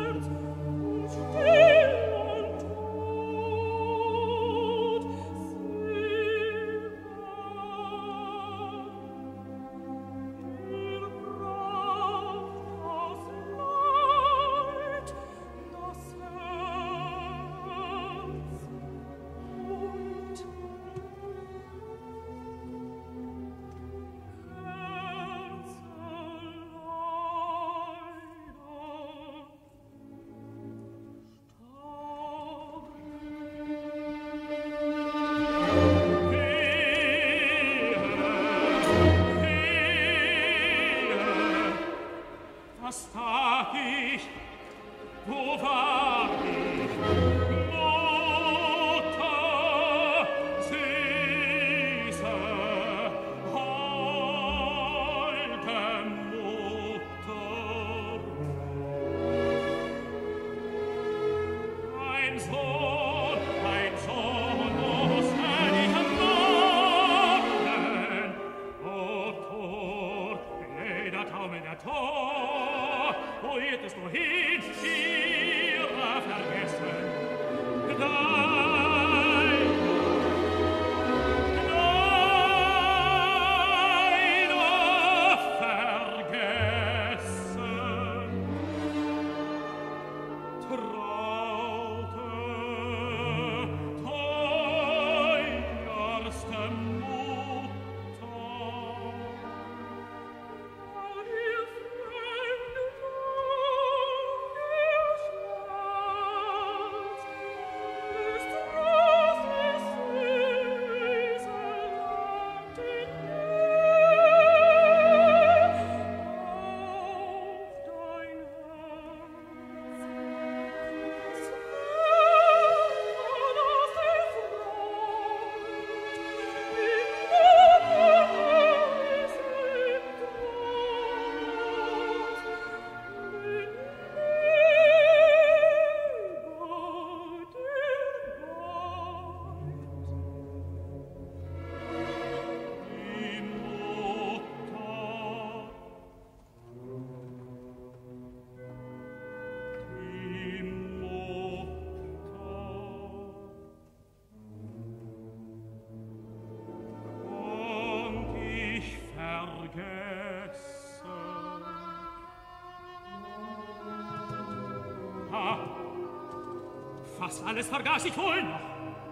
Fast alles vergaß ich wohl noch.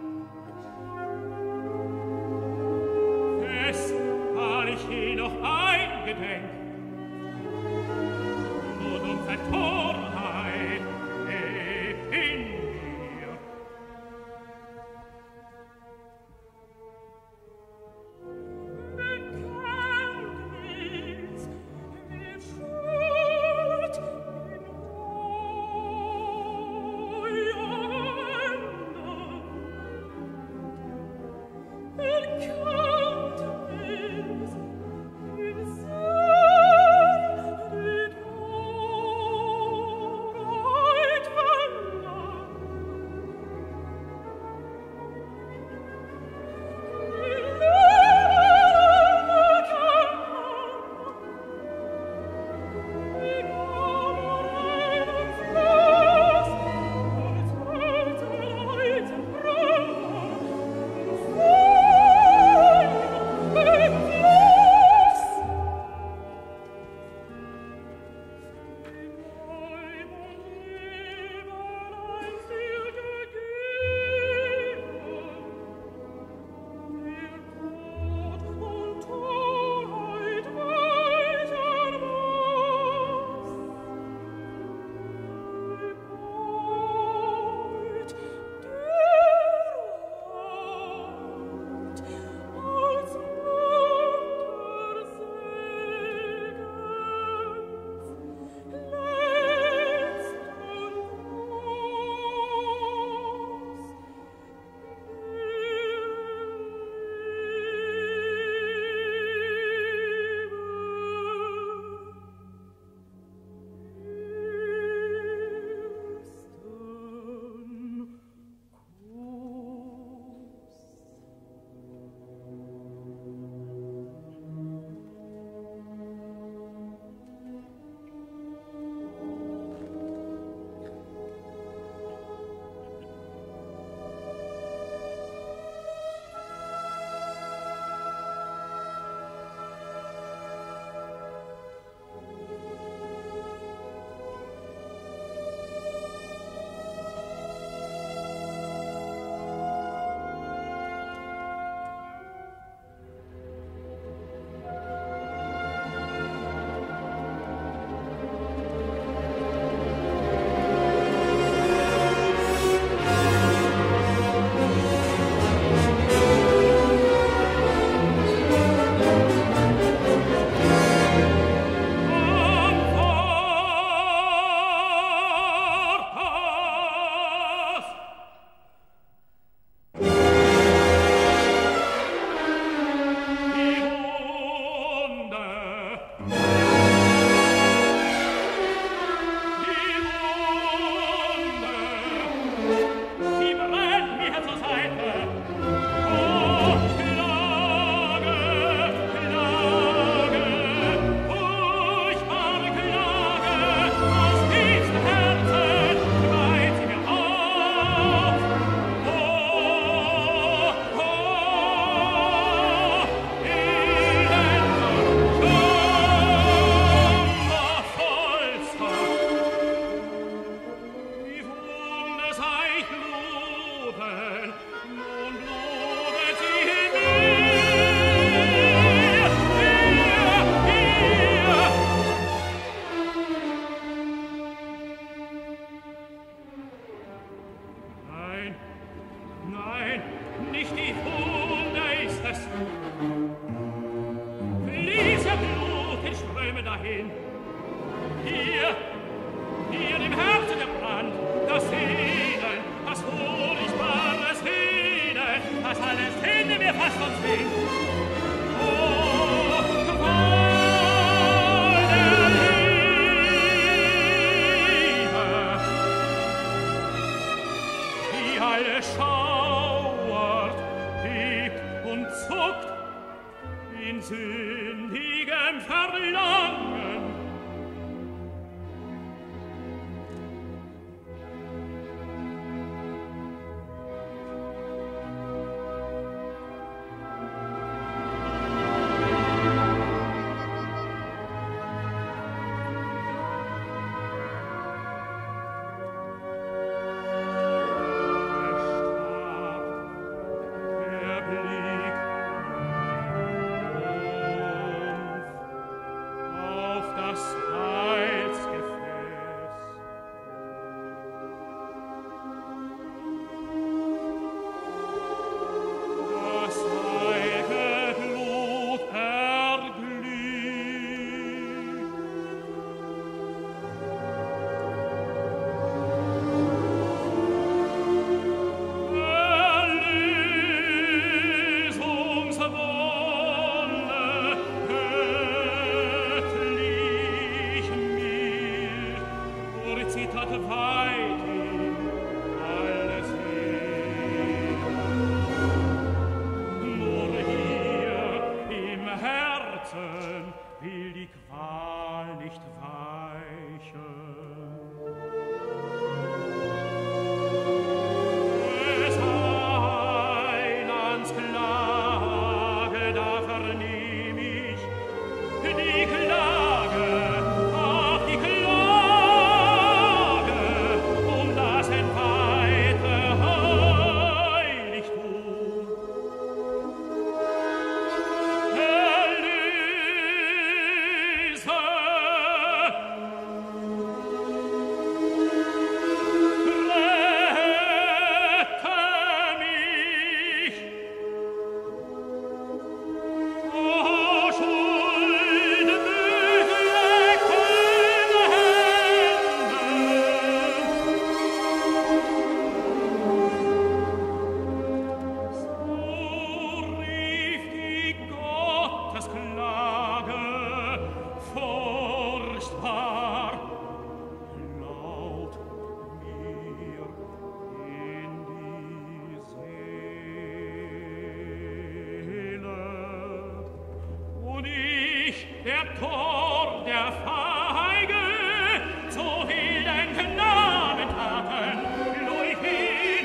Es war ich je noch eingedenk. Nur dumpfe Torheit lebt in mir. Bekanntnis, wir Schuld in bluten, nun blutet sie in mir. Nein, nein, nicht die Wunde ist es. Fließe Blut in Ströme dahin. Hier im Herzen der Brand, das Sehnen, das furchtbare Sehnen, das alles hinter mir fast uns winkt. Oh, Qual der Liebe, die alle schauert, hebt und zuckt in sündigem Verlangen. Will die Qual nicht weichen. Des Heilands Klage, da vernehm ich die Klage, ach die Klage, das entweihte Heiligtum. Der Tor der Feige, zu wilden Knabentaten leucht hin.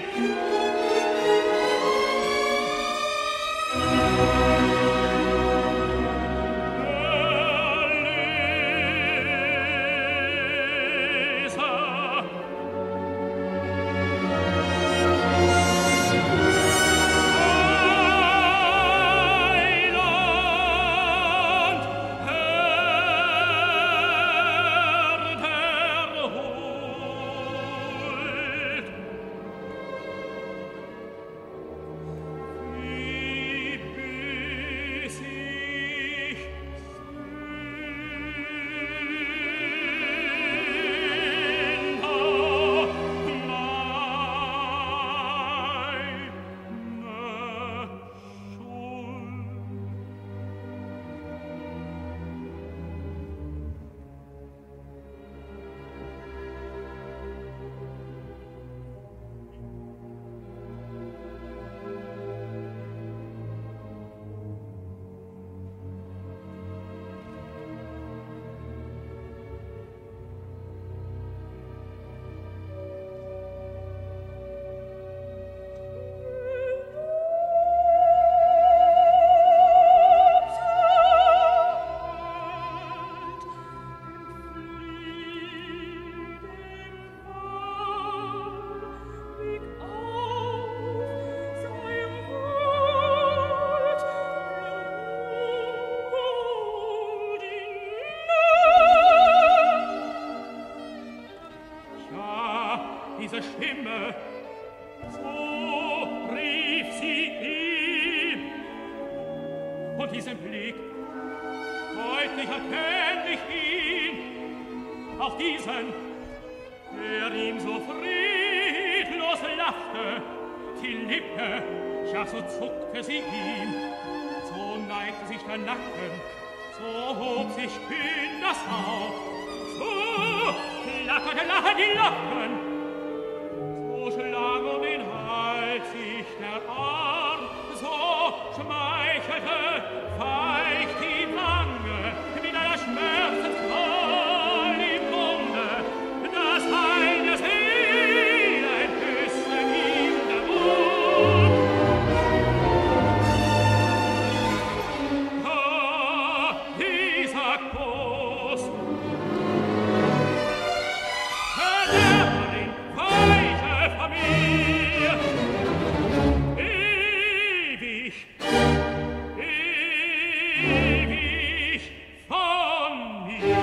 Heiland, diese Stimme, so rief sie ihm. Und diesen Blick, deutlich erkenn ich ihn, auch diesen, der ihm so friedlos lachte, die Lippe, ja so zuckte sie ihm, so neigte sich der Nacken, so hob sich kühn das Haupt, so flackerte lachen die Locken, so schlang um den Hals sich der Arm, so schmeichelte feucht die Wange, mit einer Schmerzensqual im Munde, das eine Seelen küsste ihm der Mund. Ah, dieser Kuss, verderbt ihn weiche von mir, ewig, ewig von mir.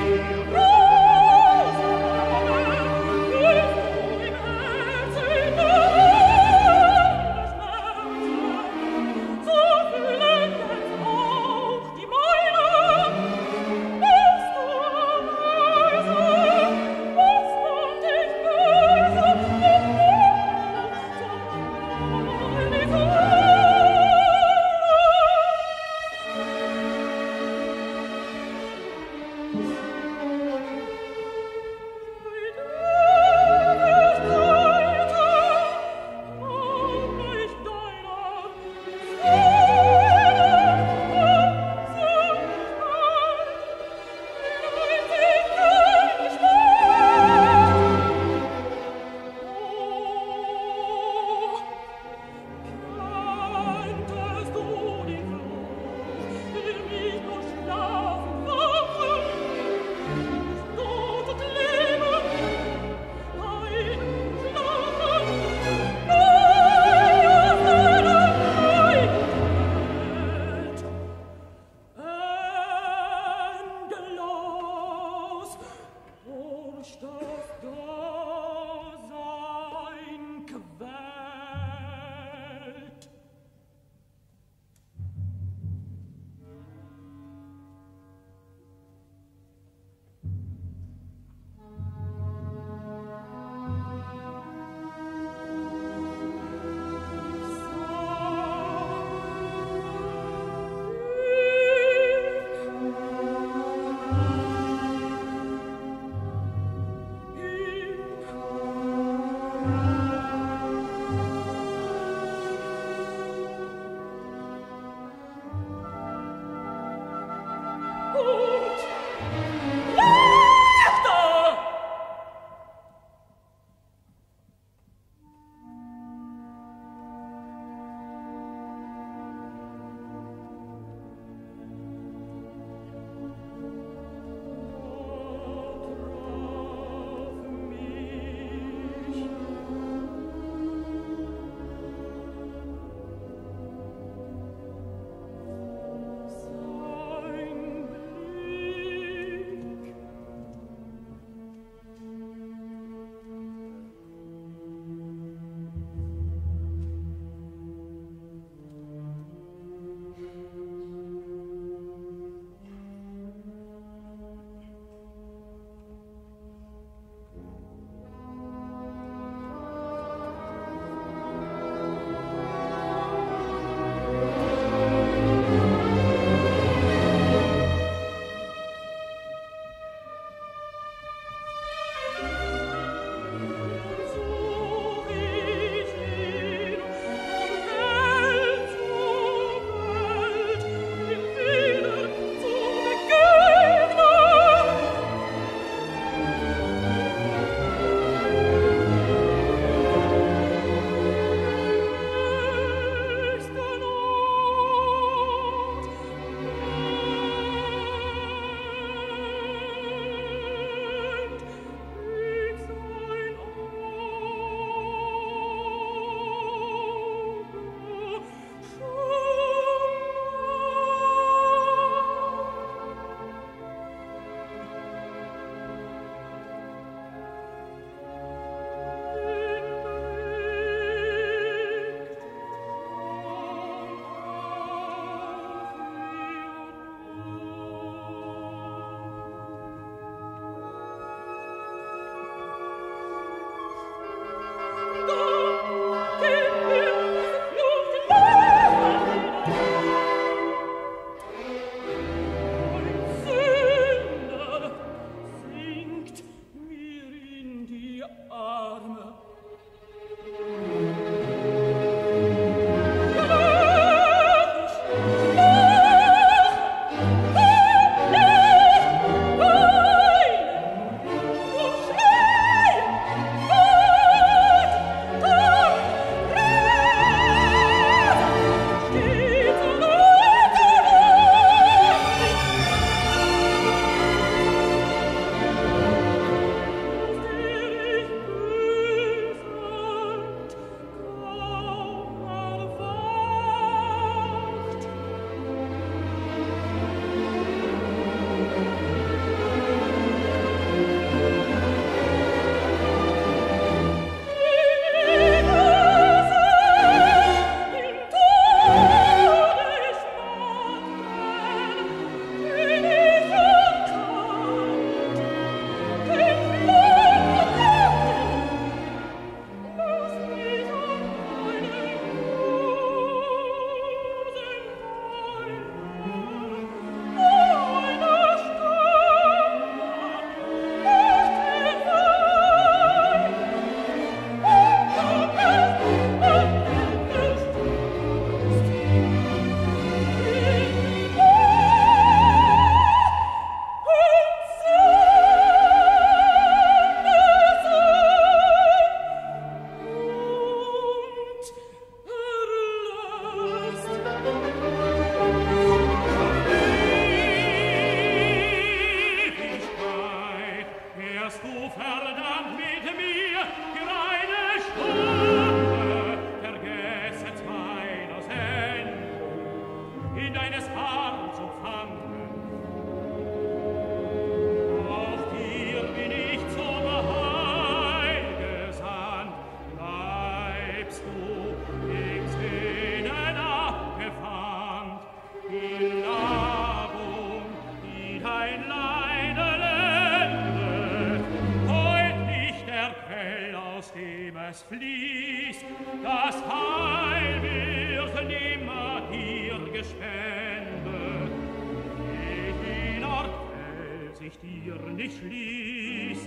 trotzdem es fließt, das Heil wird nimmer hier gespendet. Jener Quell sich dir nicht schließt,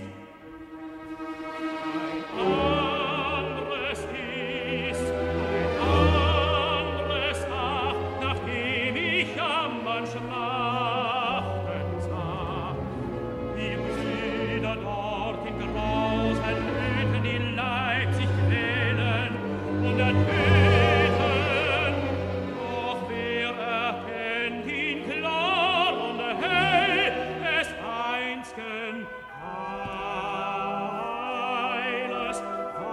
ein anderes ist, ein anderes ach, nachdem ich jammern schmachten sah. Die Brüder dort in grausen Hüten in Leipzig quälen und ertöten, doch wer erkennt ihn klar und hell des einz'gen Heiles,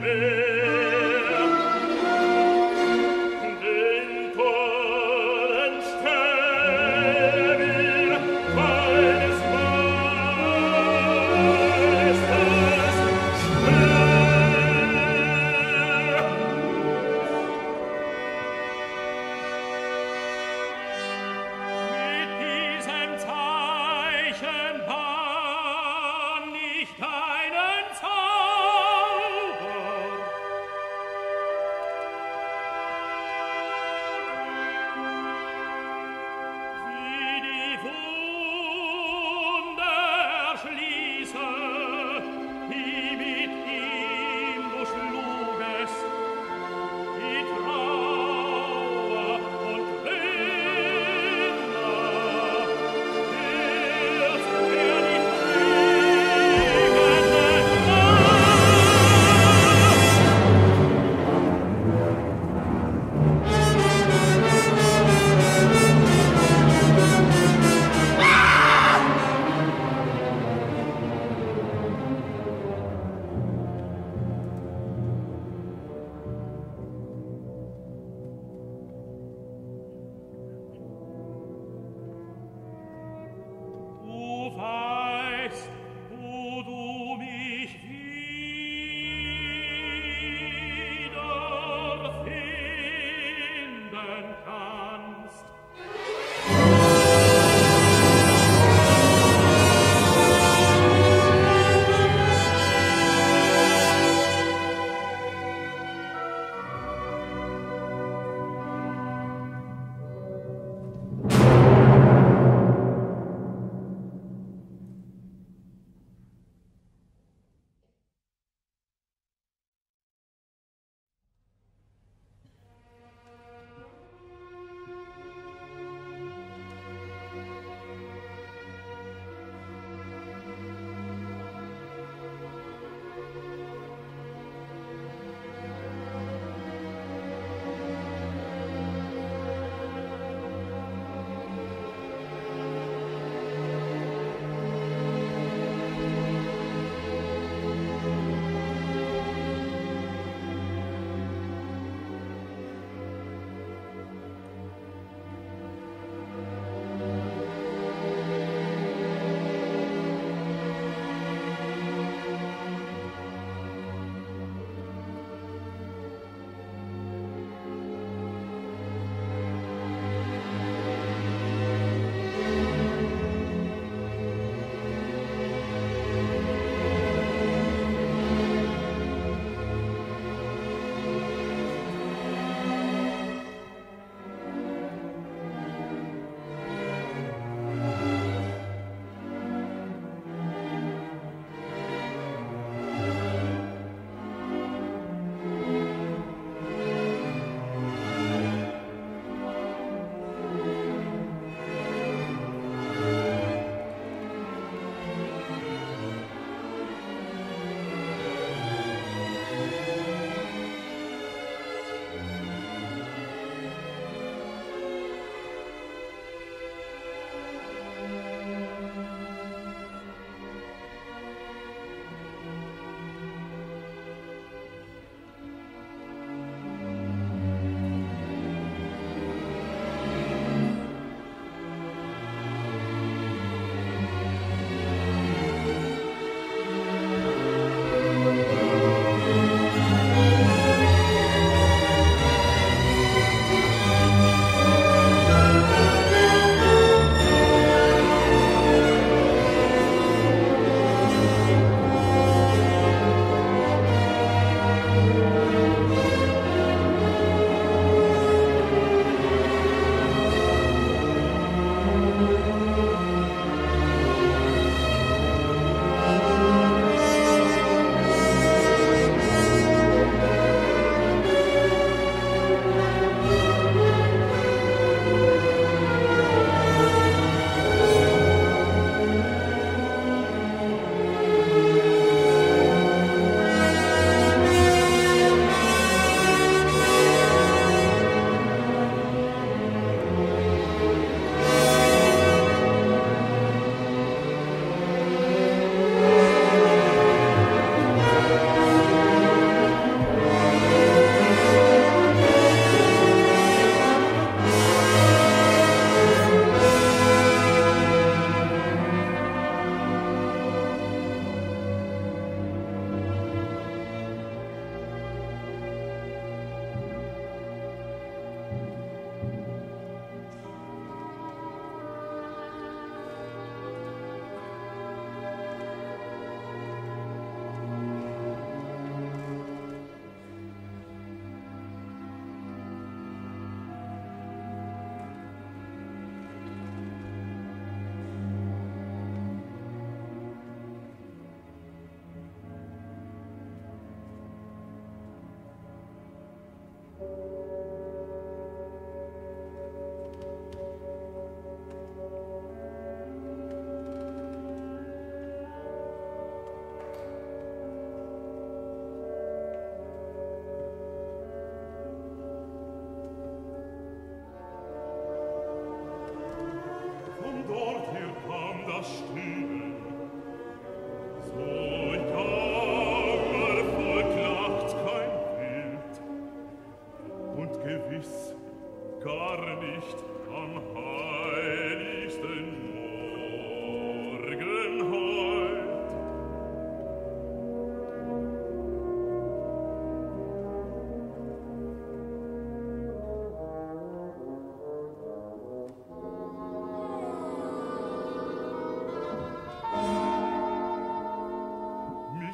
Keinen Zauber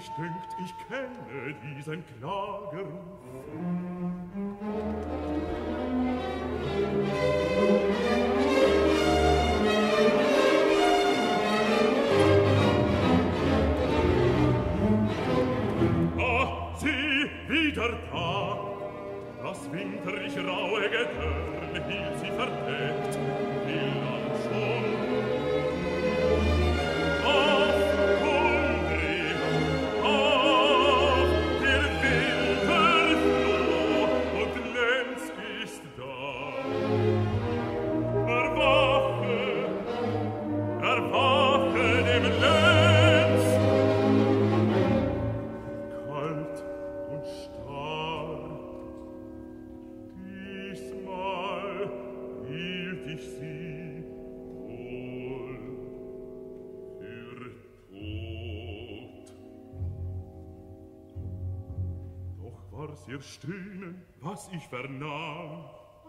mich dünkt, ich kenne diesen Klageruf. Ah, sieh, wieder da! Das winterlich raue Gedörn hielt sie verdeckt, wie lang schon. Auf, Kundri, auf, der Winter floh, und Lenz ist da. Erwache dem Lenz! Kalt und starr, diesmal hielt ich sie wohl für tot. Doch war's ihr Stöhnen, was ich vernahm.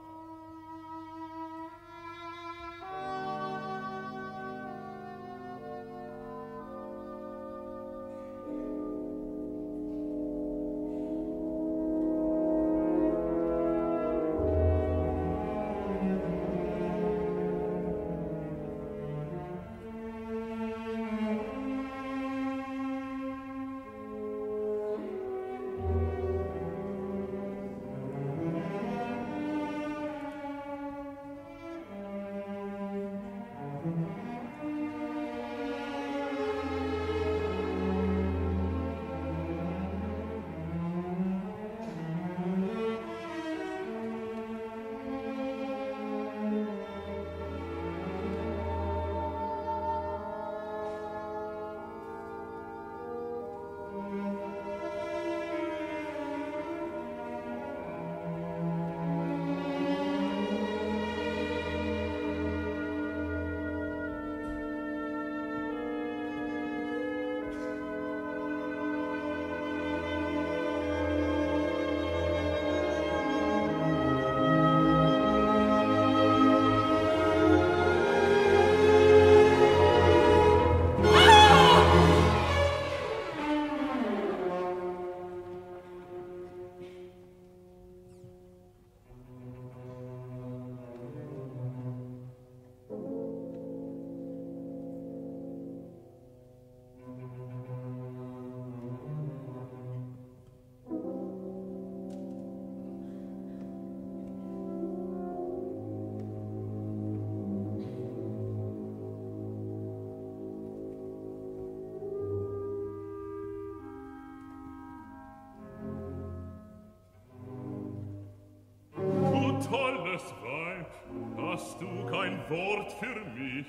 Tolles Weib, hast du kein Wort für mich?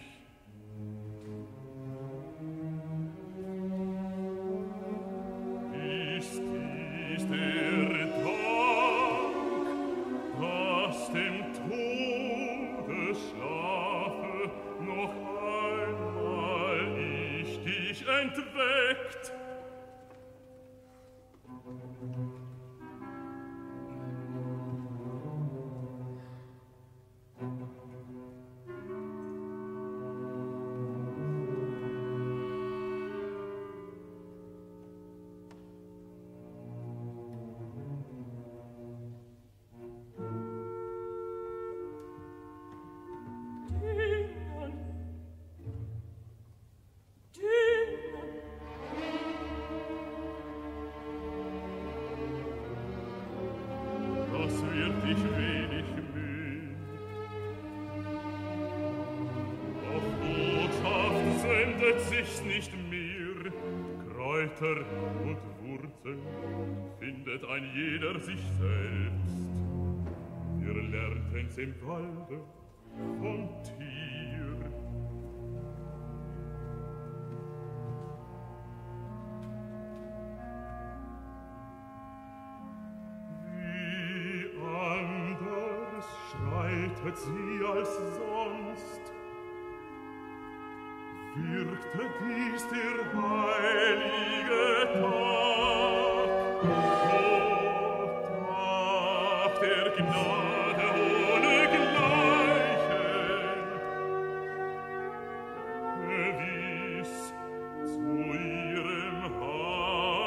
Ist dies der Tag, dass dem Todesschlafe noch einmal ich dich entweckt? Nicht mehr Kräuter und Wurzeln findet ein jeder sich selbst. Wir lernten's im Walde vom Tier. Wie anders schreitet sie als sonst, wirkte dies der heilige Tag, o Tag der Gnade ohne Gleichen, gewiss zu ihrem Heil.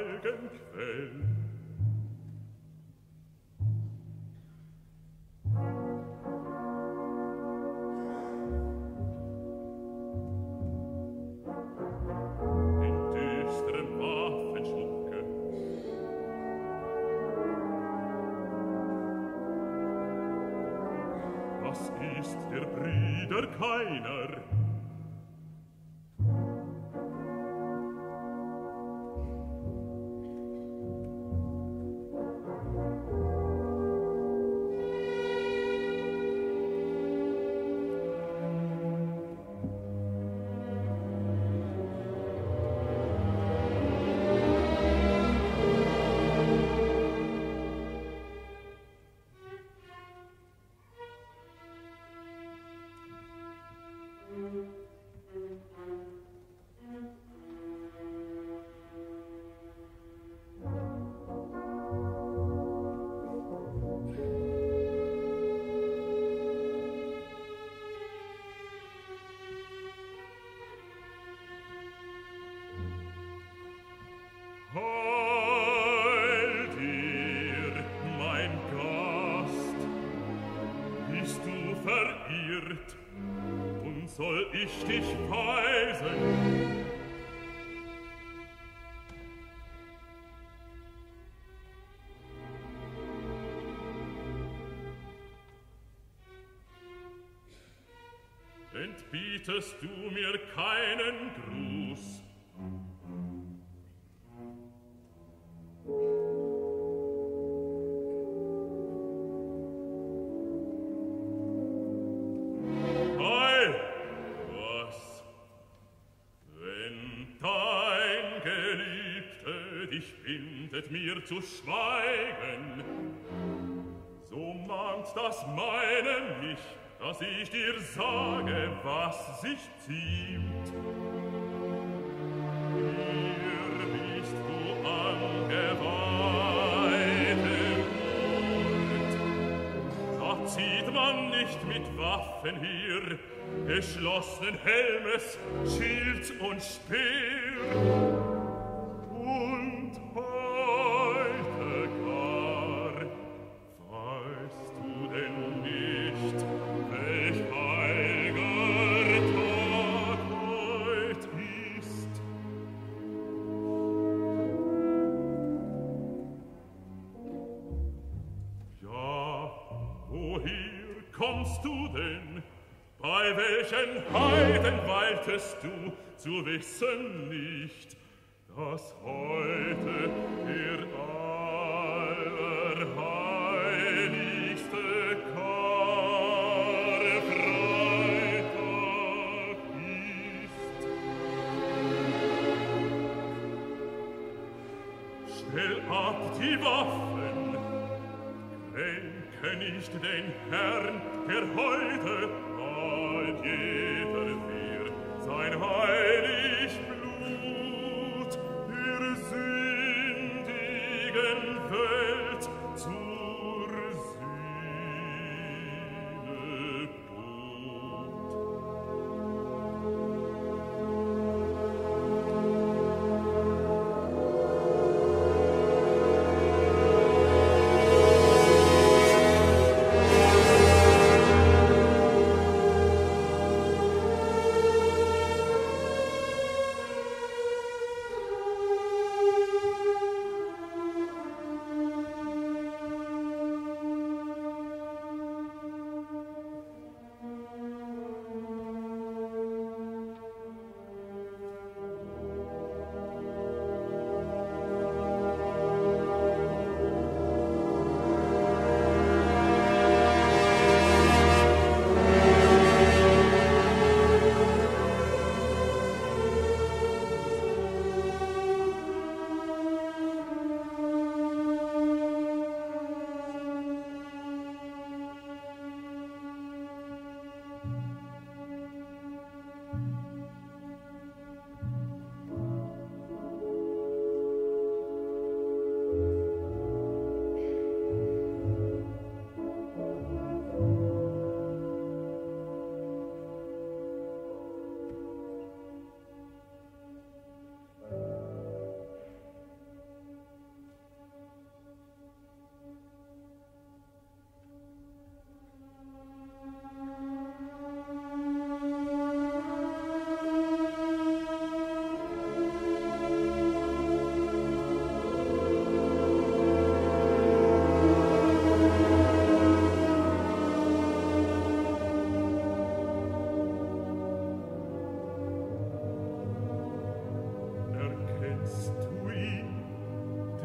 heilgen Quell. In düsterem Waffenschmucke was ist der Brüder keiner? Heil dir, mein Gast, bist du verirrt, und soll ich dich weisen? Entbietest du mir keinen Gruß? Ei, was, wenn dein Geliebte dich bindet, mir zu schweigen, so mahnt das meine mich, dass ich dir sage, was sich ziemt. Hier bist du angeweihte Mund. Da zieht man nicht mit Waffen hier, geschlossenen Helmes, Schild und Speer. Und heute gar weißt du denn nicht, welch heilger Tag heut ist. Ja, woher kommst du denn? Bei welchen Heiden weiltest du? Zu wissen nicht, dass heute der allerheiligste Karfreitag ist. Stell ab die Waffen, kränke nicht den Herrn, der heute all jeder Wehr sein heilig Blut der sündigen Welt zur Sühne bot.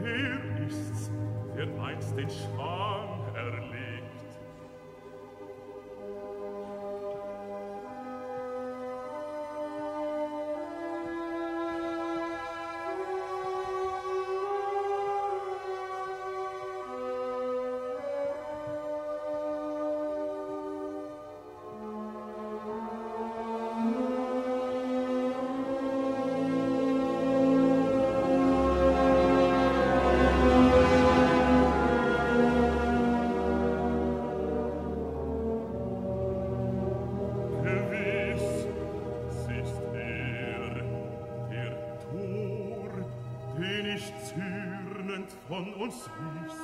Wer ist's, der einst den Schwang erlegt? Von uns ließ.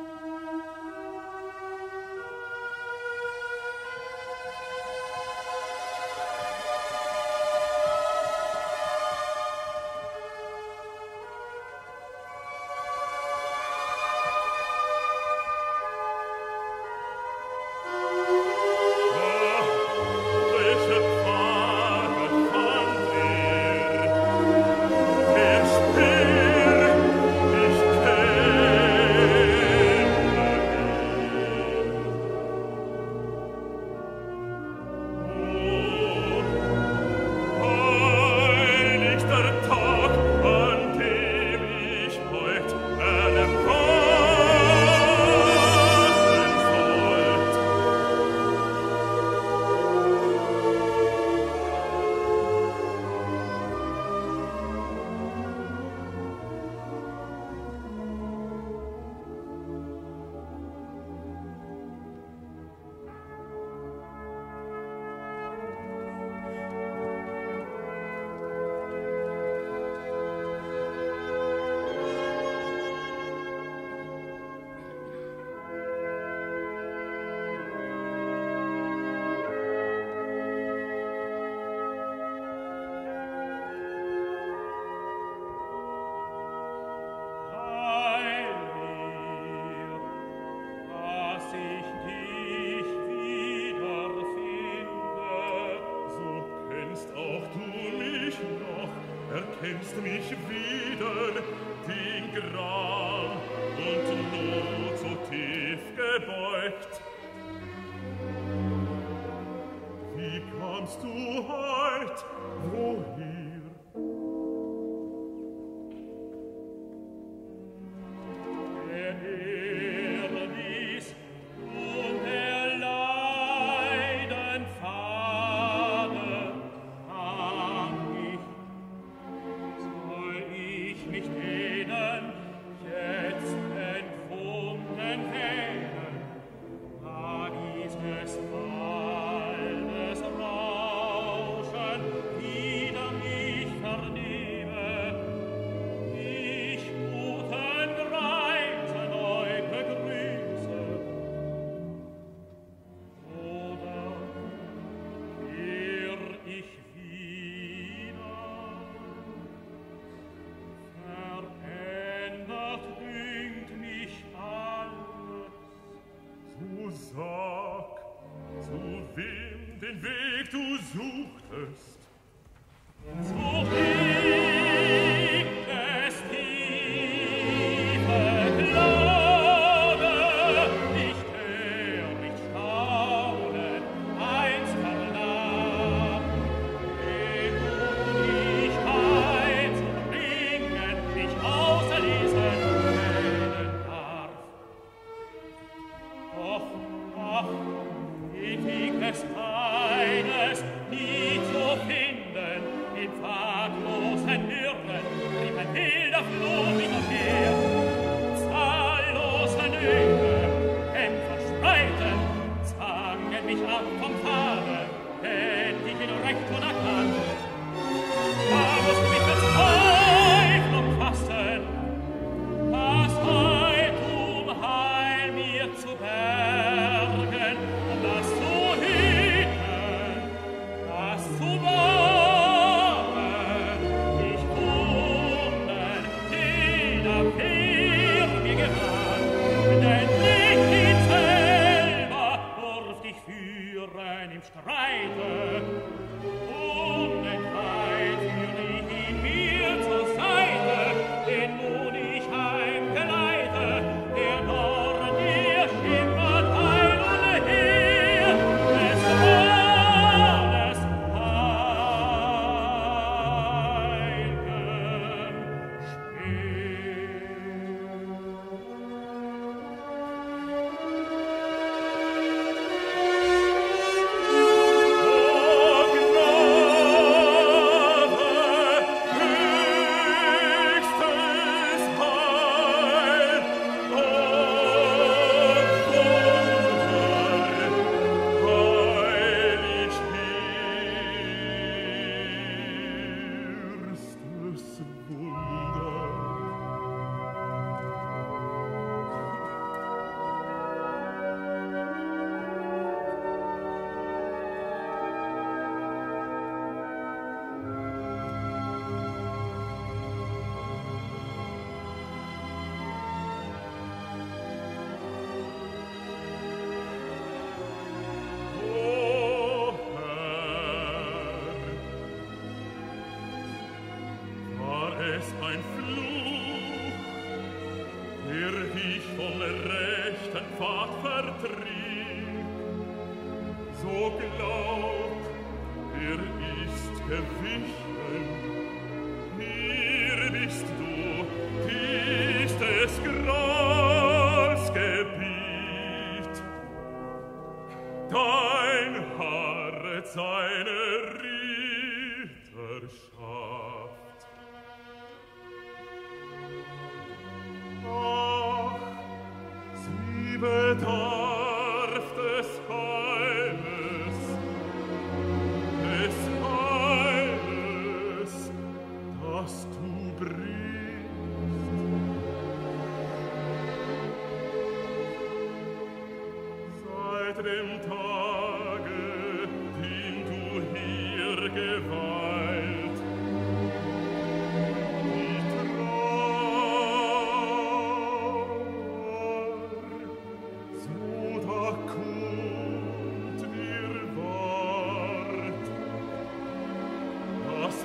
Erkennst mich wieder, die Gram und Not so tief gebeugt. Wie kamst du heut, wohin? Den Weg du suchtest. So gibt es tiefe Glaube, nicht hör, nicht staunen, einst vernahm, dem du dich heiz und bringen, dich auserlesen wählen darf. Doch, ach, ewig es eines, nie so viel der dich vom rechten Pfad vertrieb. So glaub, ist gewichen. Hier bist du, tiefstes Gralsgebiet. Dein Harret seine Ritterschaft. Ach, sie bedarf des Heiles, das du bringst. Seit dem Tage, den du hier geweilt, die Trauer, so da kommt mir ward, das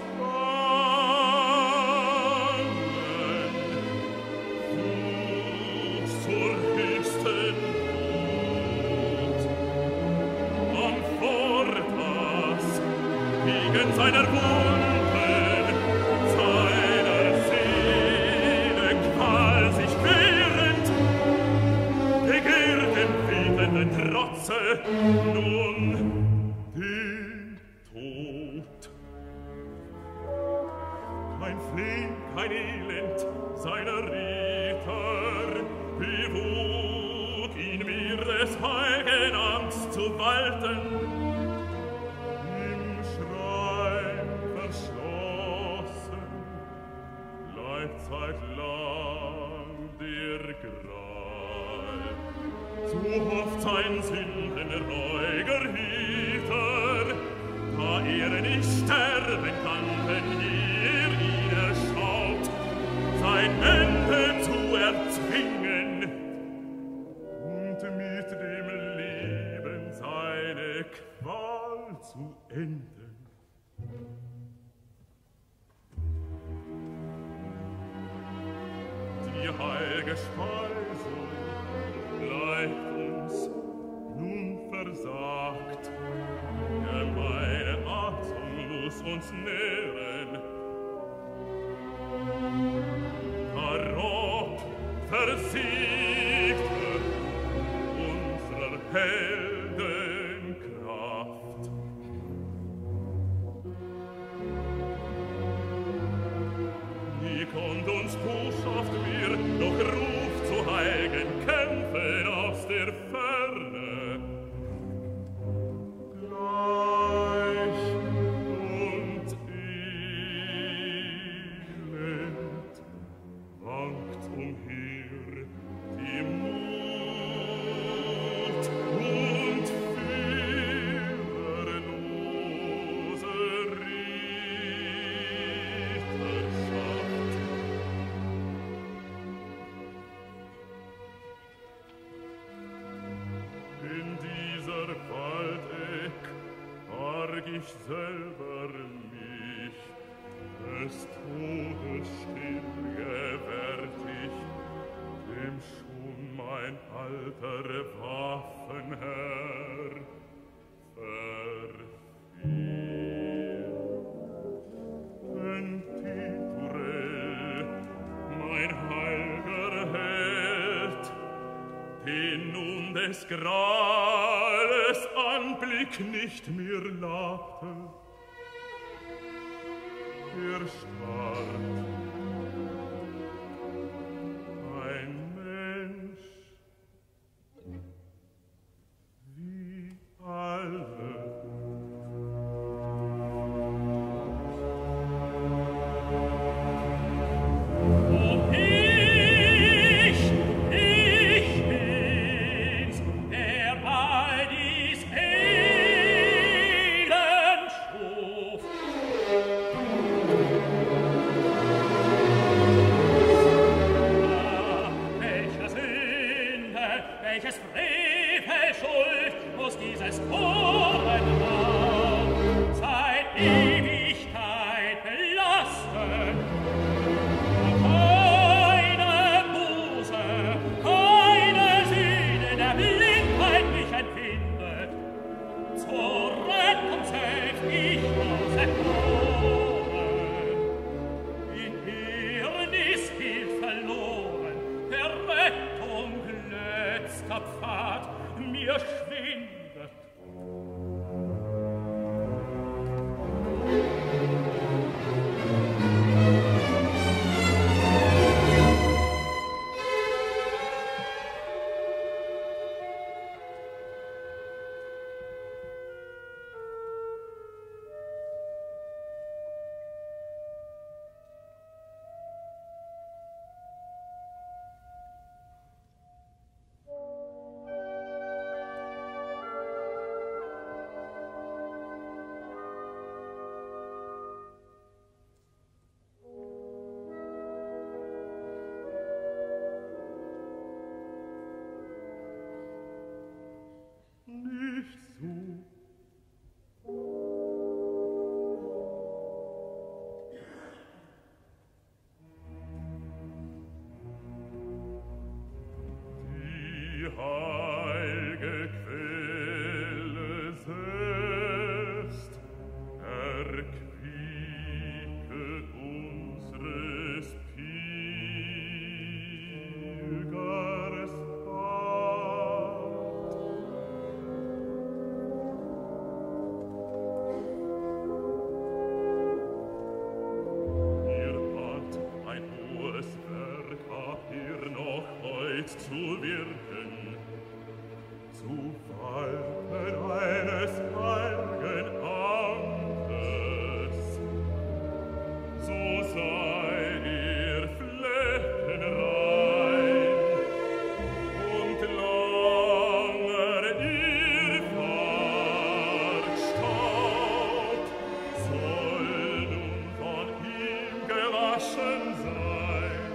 zur höchsten Not am Vorpass gegen seiner Wunden, seiner Seele Qual sich querend, begehrt dem wütenden Trotze nun den Tod. Kein Flehen, kein Elend seiner Ritter bewog ihn mir des heiligen Angst zu walten. Im Schrein verschlossen bleibt zeitlang der Gral. So oft sein sündenreuiger Hüter, da nicht sterben kann, wenn ihr ihn erschaut, sein Ende zu erzwingen und mit dem Leben seine Qual zu enden. Die heilige Speisung bleibt uns nun versagt, gemeine Atem muss uns nähren. Darob versiegte unserer Helden Kraft. Nie konnt uns Botschaft mehr noch Ruf zu heiligen Kämpfen aus der Ferne. Gleich und elend wankt umher die Mut und führerlose Ritterschaft. In dieser Waldeck arg ich selber mich, des Todes still gewärtig, dem schon mein alter Waffenherr verfiel. Denn Titurel, mein heilger Held, den nun des Grales Anblick nicht mehr labte, er starb, ein Mensch wie alle. bin's, der bei dies Elend schuf. Welche Sünde, welches Frevel Schuld muss dieses Korenraum seit Ewigkeit belasten? Keine Buße fester Pfad mir schwindet. Heilge Quelle selbst erquicket unsres Pilgers Fahrt. Ihr habt ein hohes Werk, habt ihr noch heut zu wirken, zu walten eines heiligen Amtes. So seid ihr fleckenrein und langer ihr Fahrt staubt, soll nun von ihm gewaschen sein.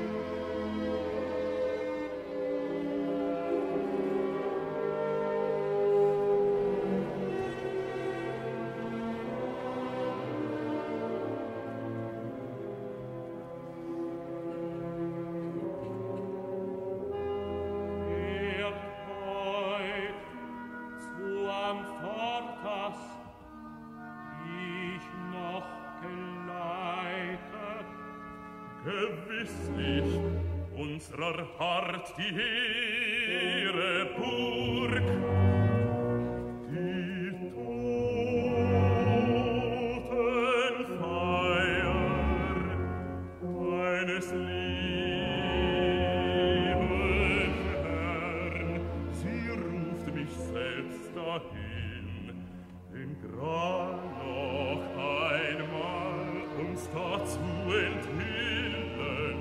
Gewisslich, unserer Hart die hehre Burg, die Totenfeier eines lieben Herrn, sie ruft mich selbst dahin, den Gral noch einmal uns dazu enthüllen.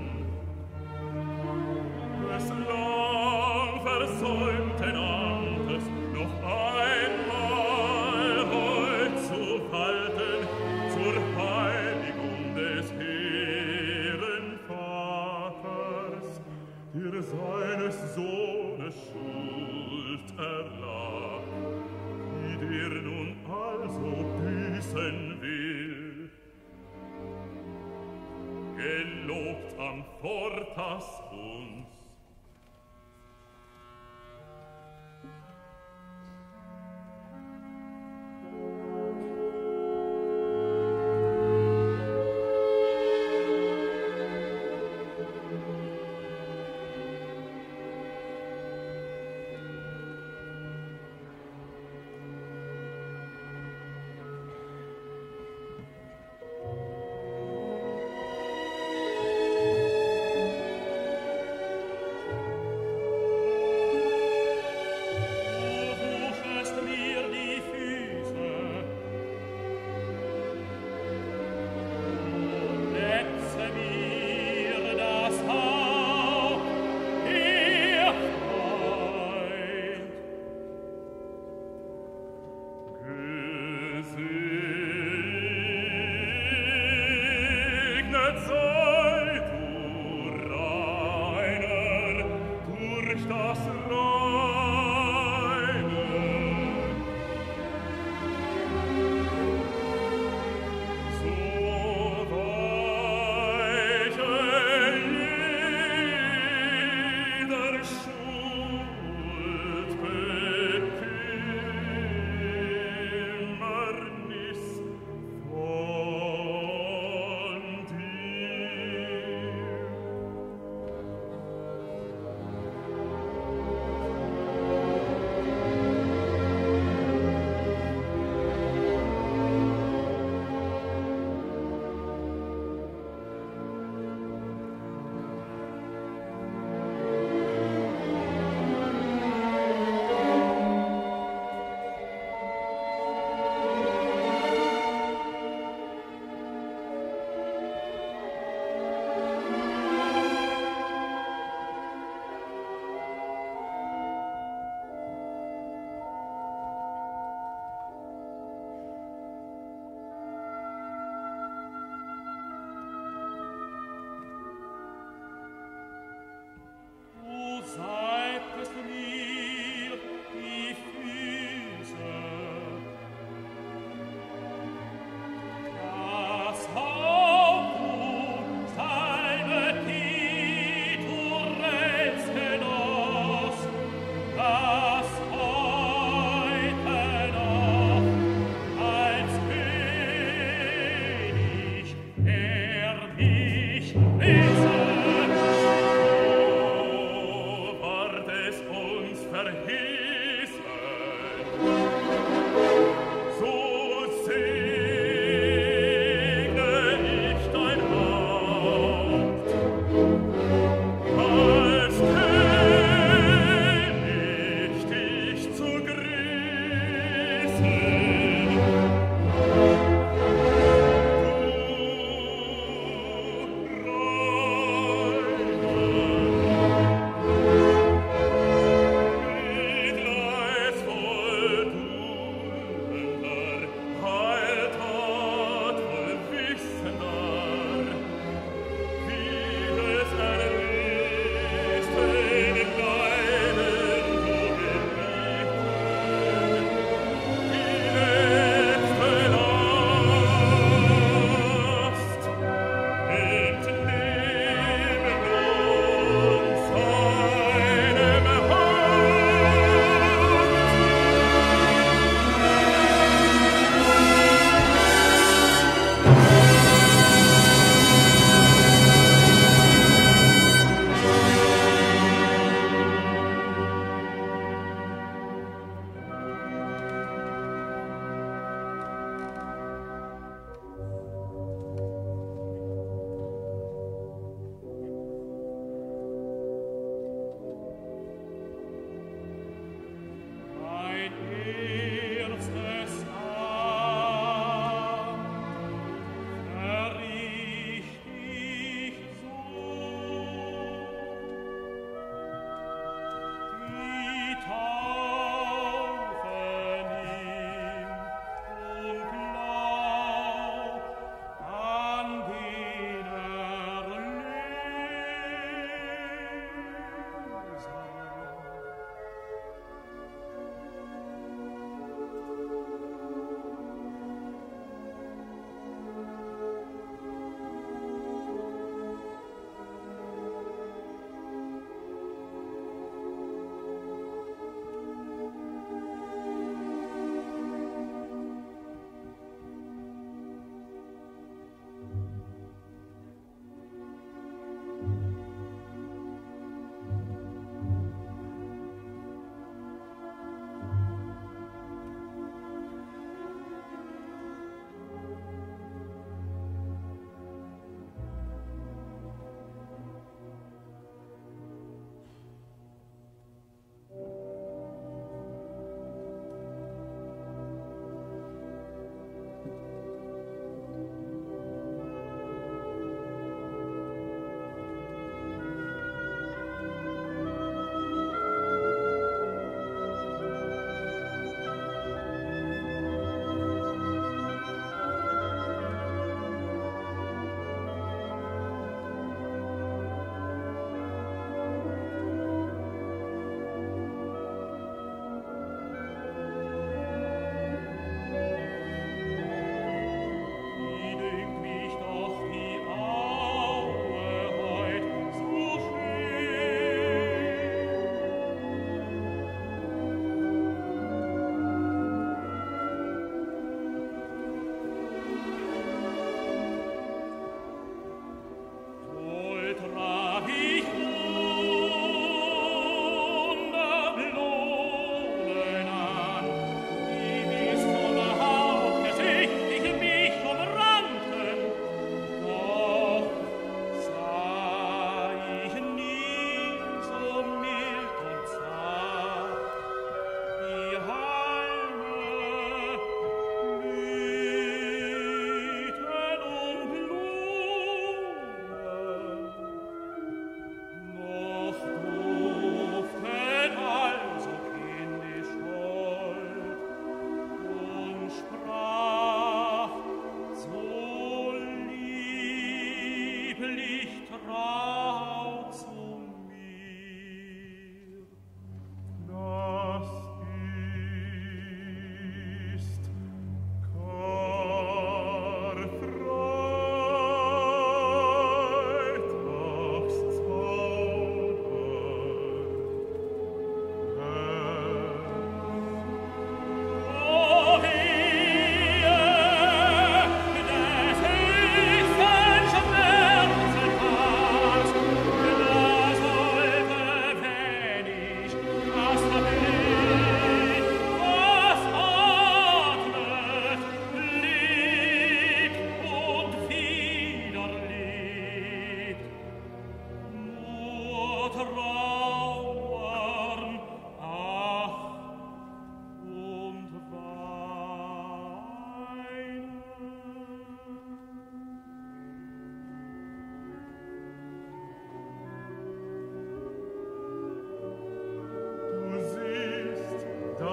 Des lang versäumten Amtes noch einmal heut zu walten zur Heiligung des hehren Vaters, der seines Sohnes Schuld erlag, die der nun also büßen will. Gelobt am Fortas uns.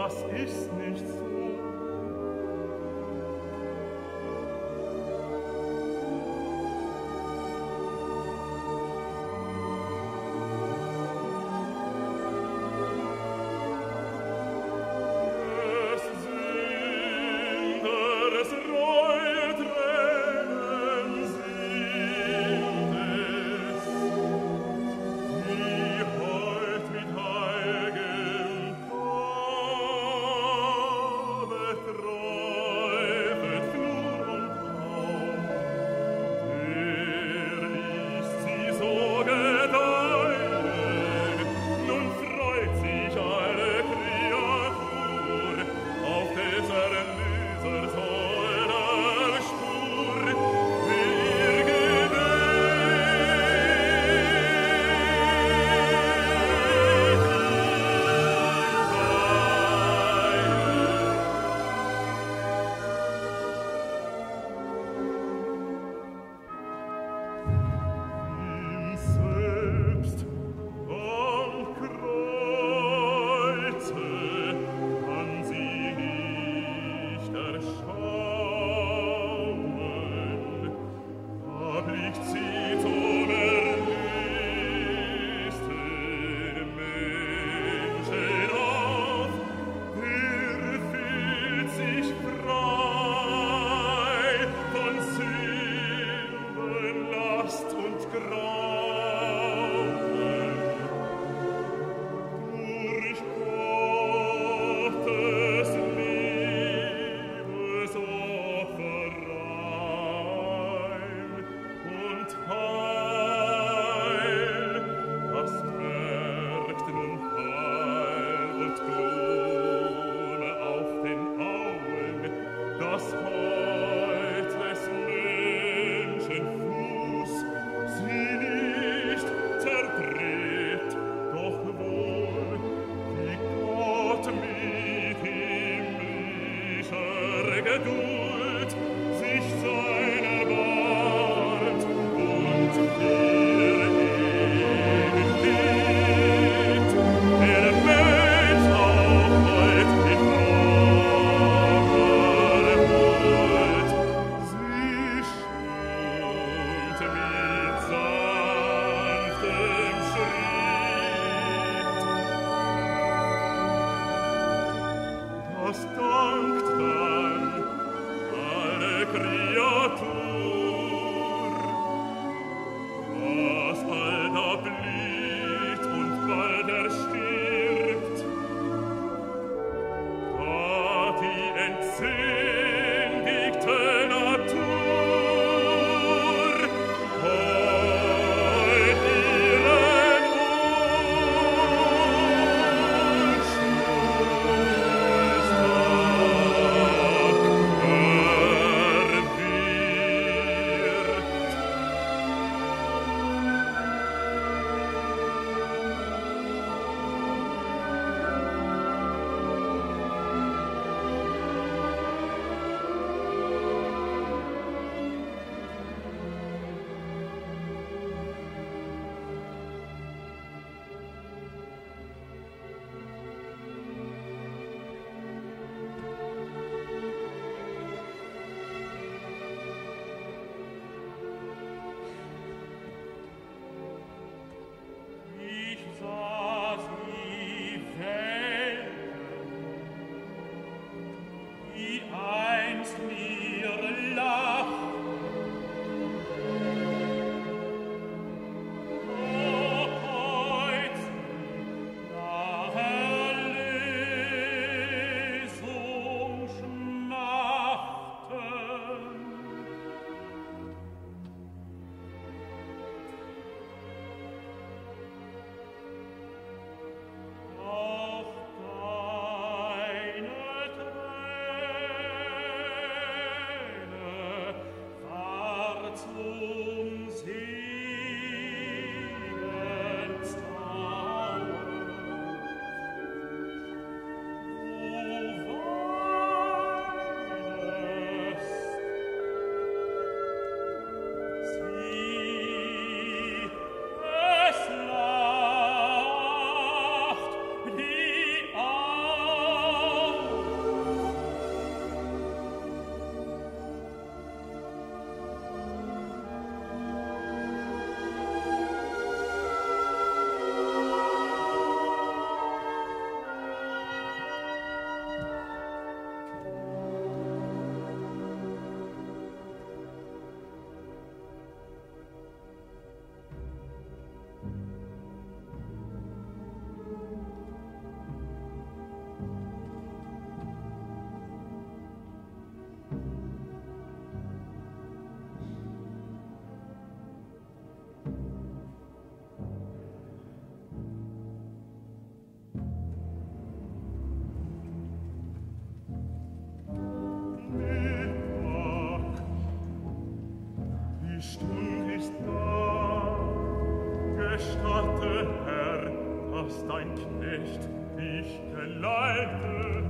das ist nicht so. Das dankt dann Knecht, ich geleite.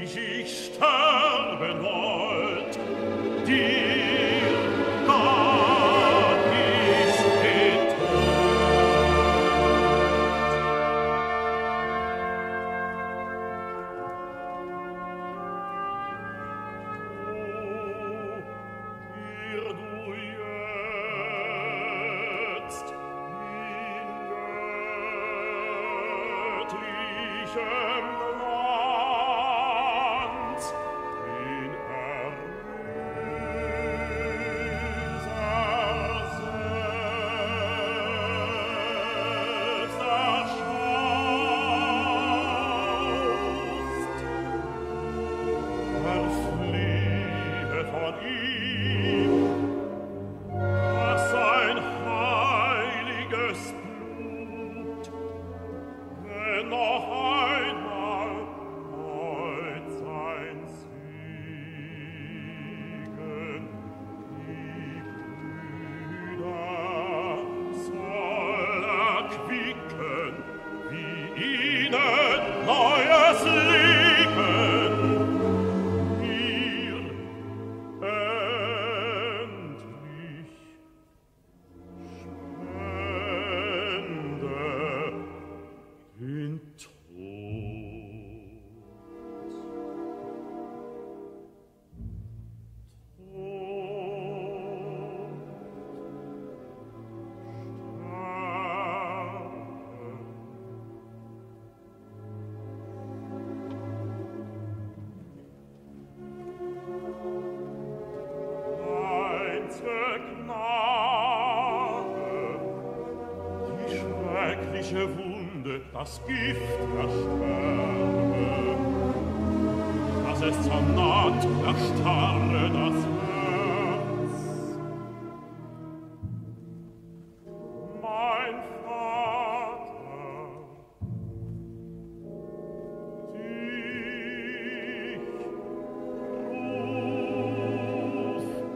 Das Gift ersterbe, dass es zernaht, erstarre das Herz. Mein Vater, dich ruf ich.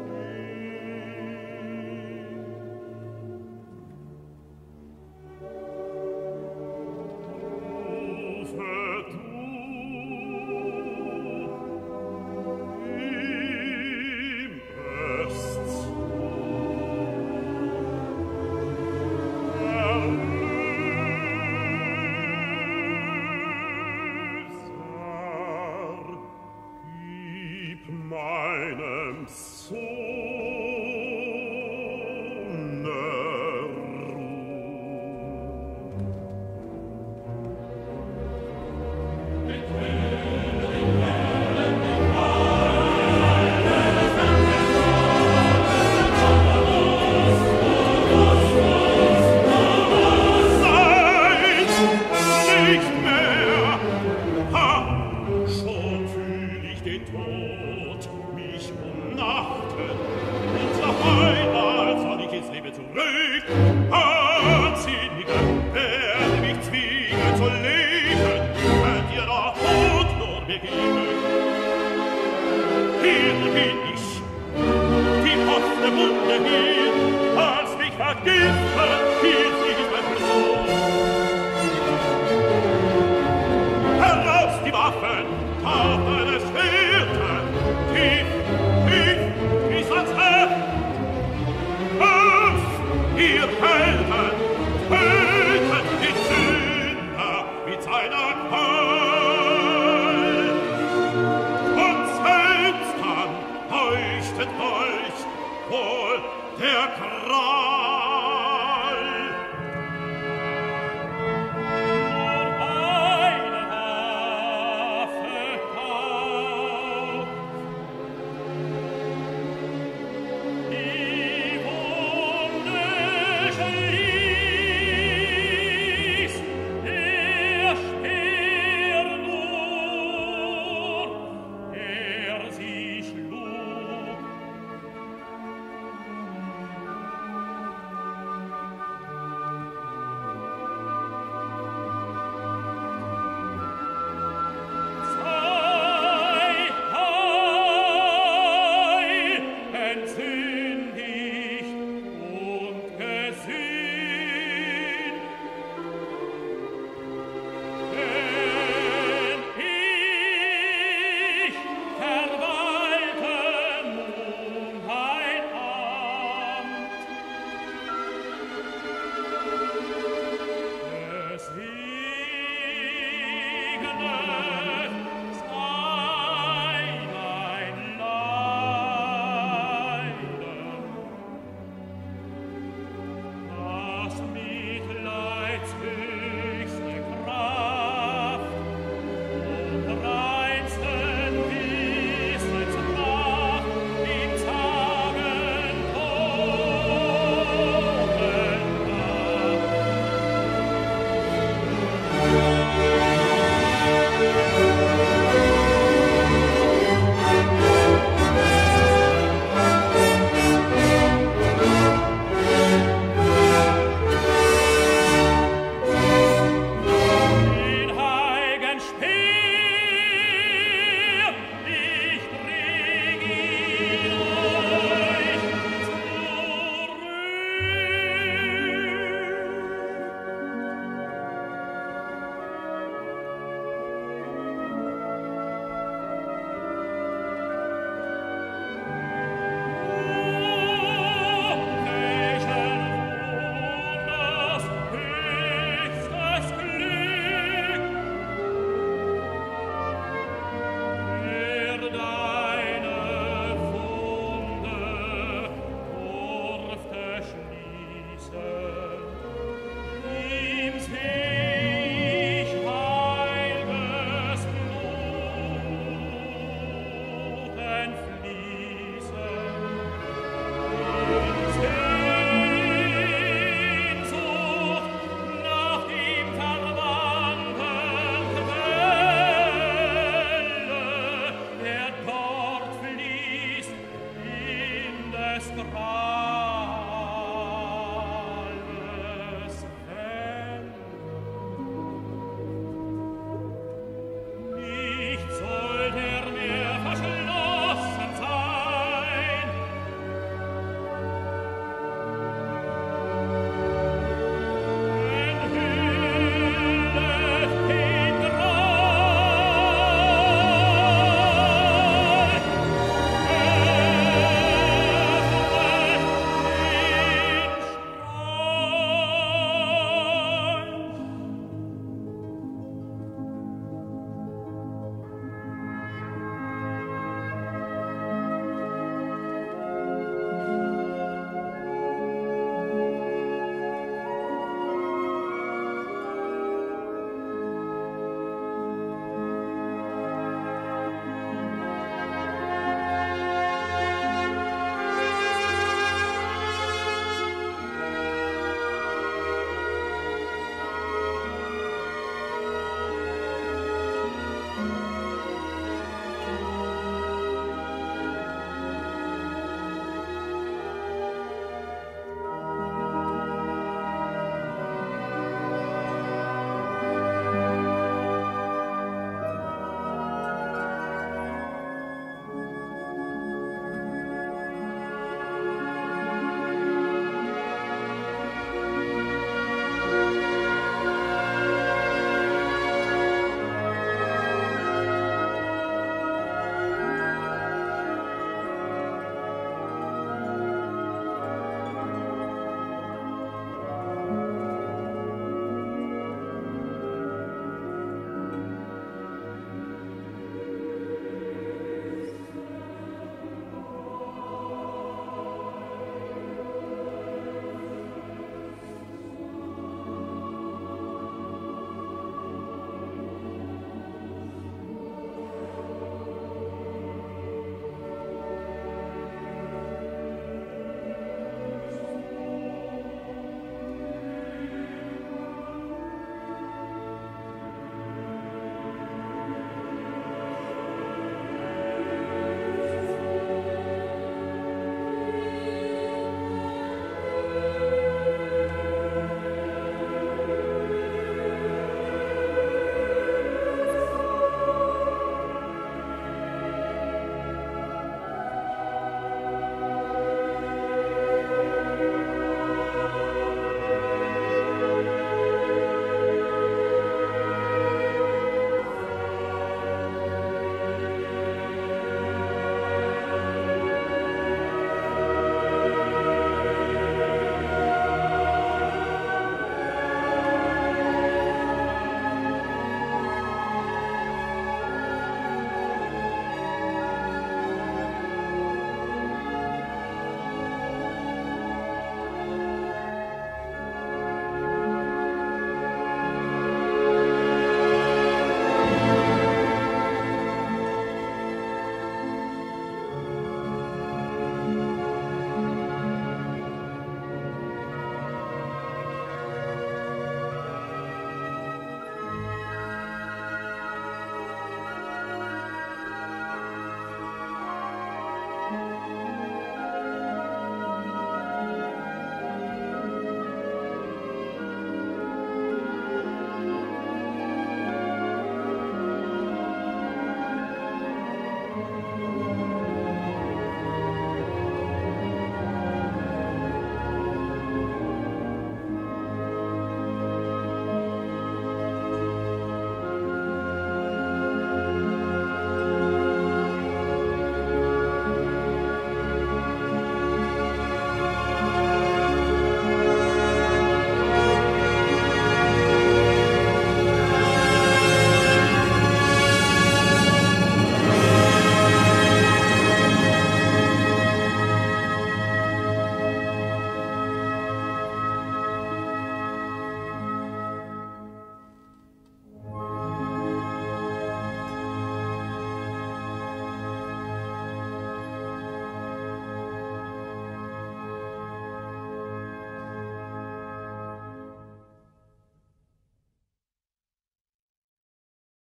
Der Welt.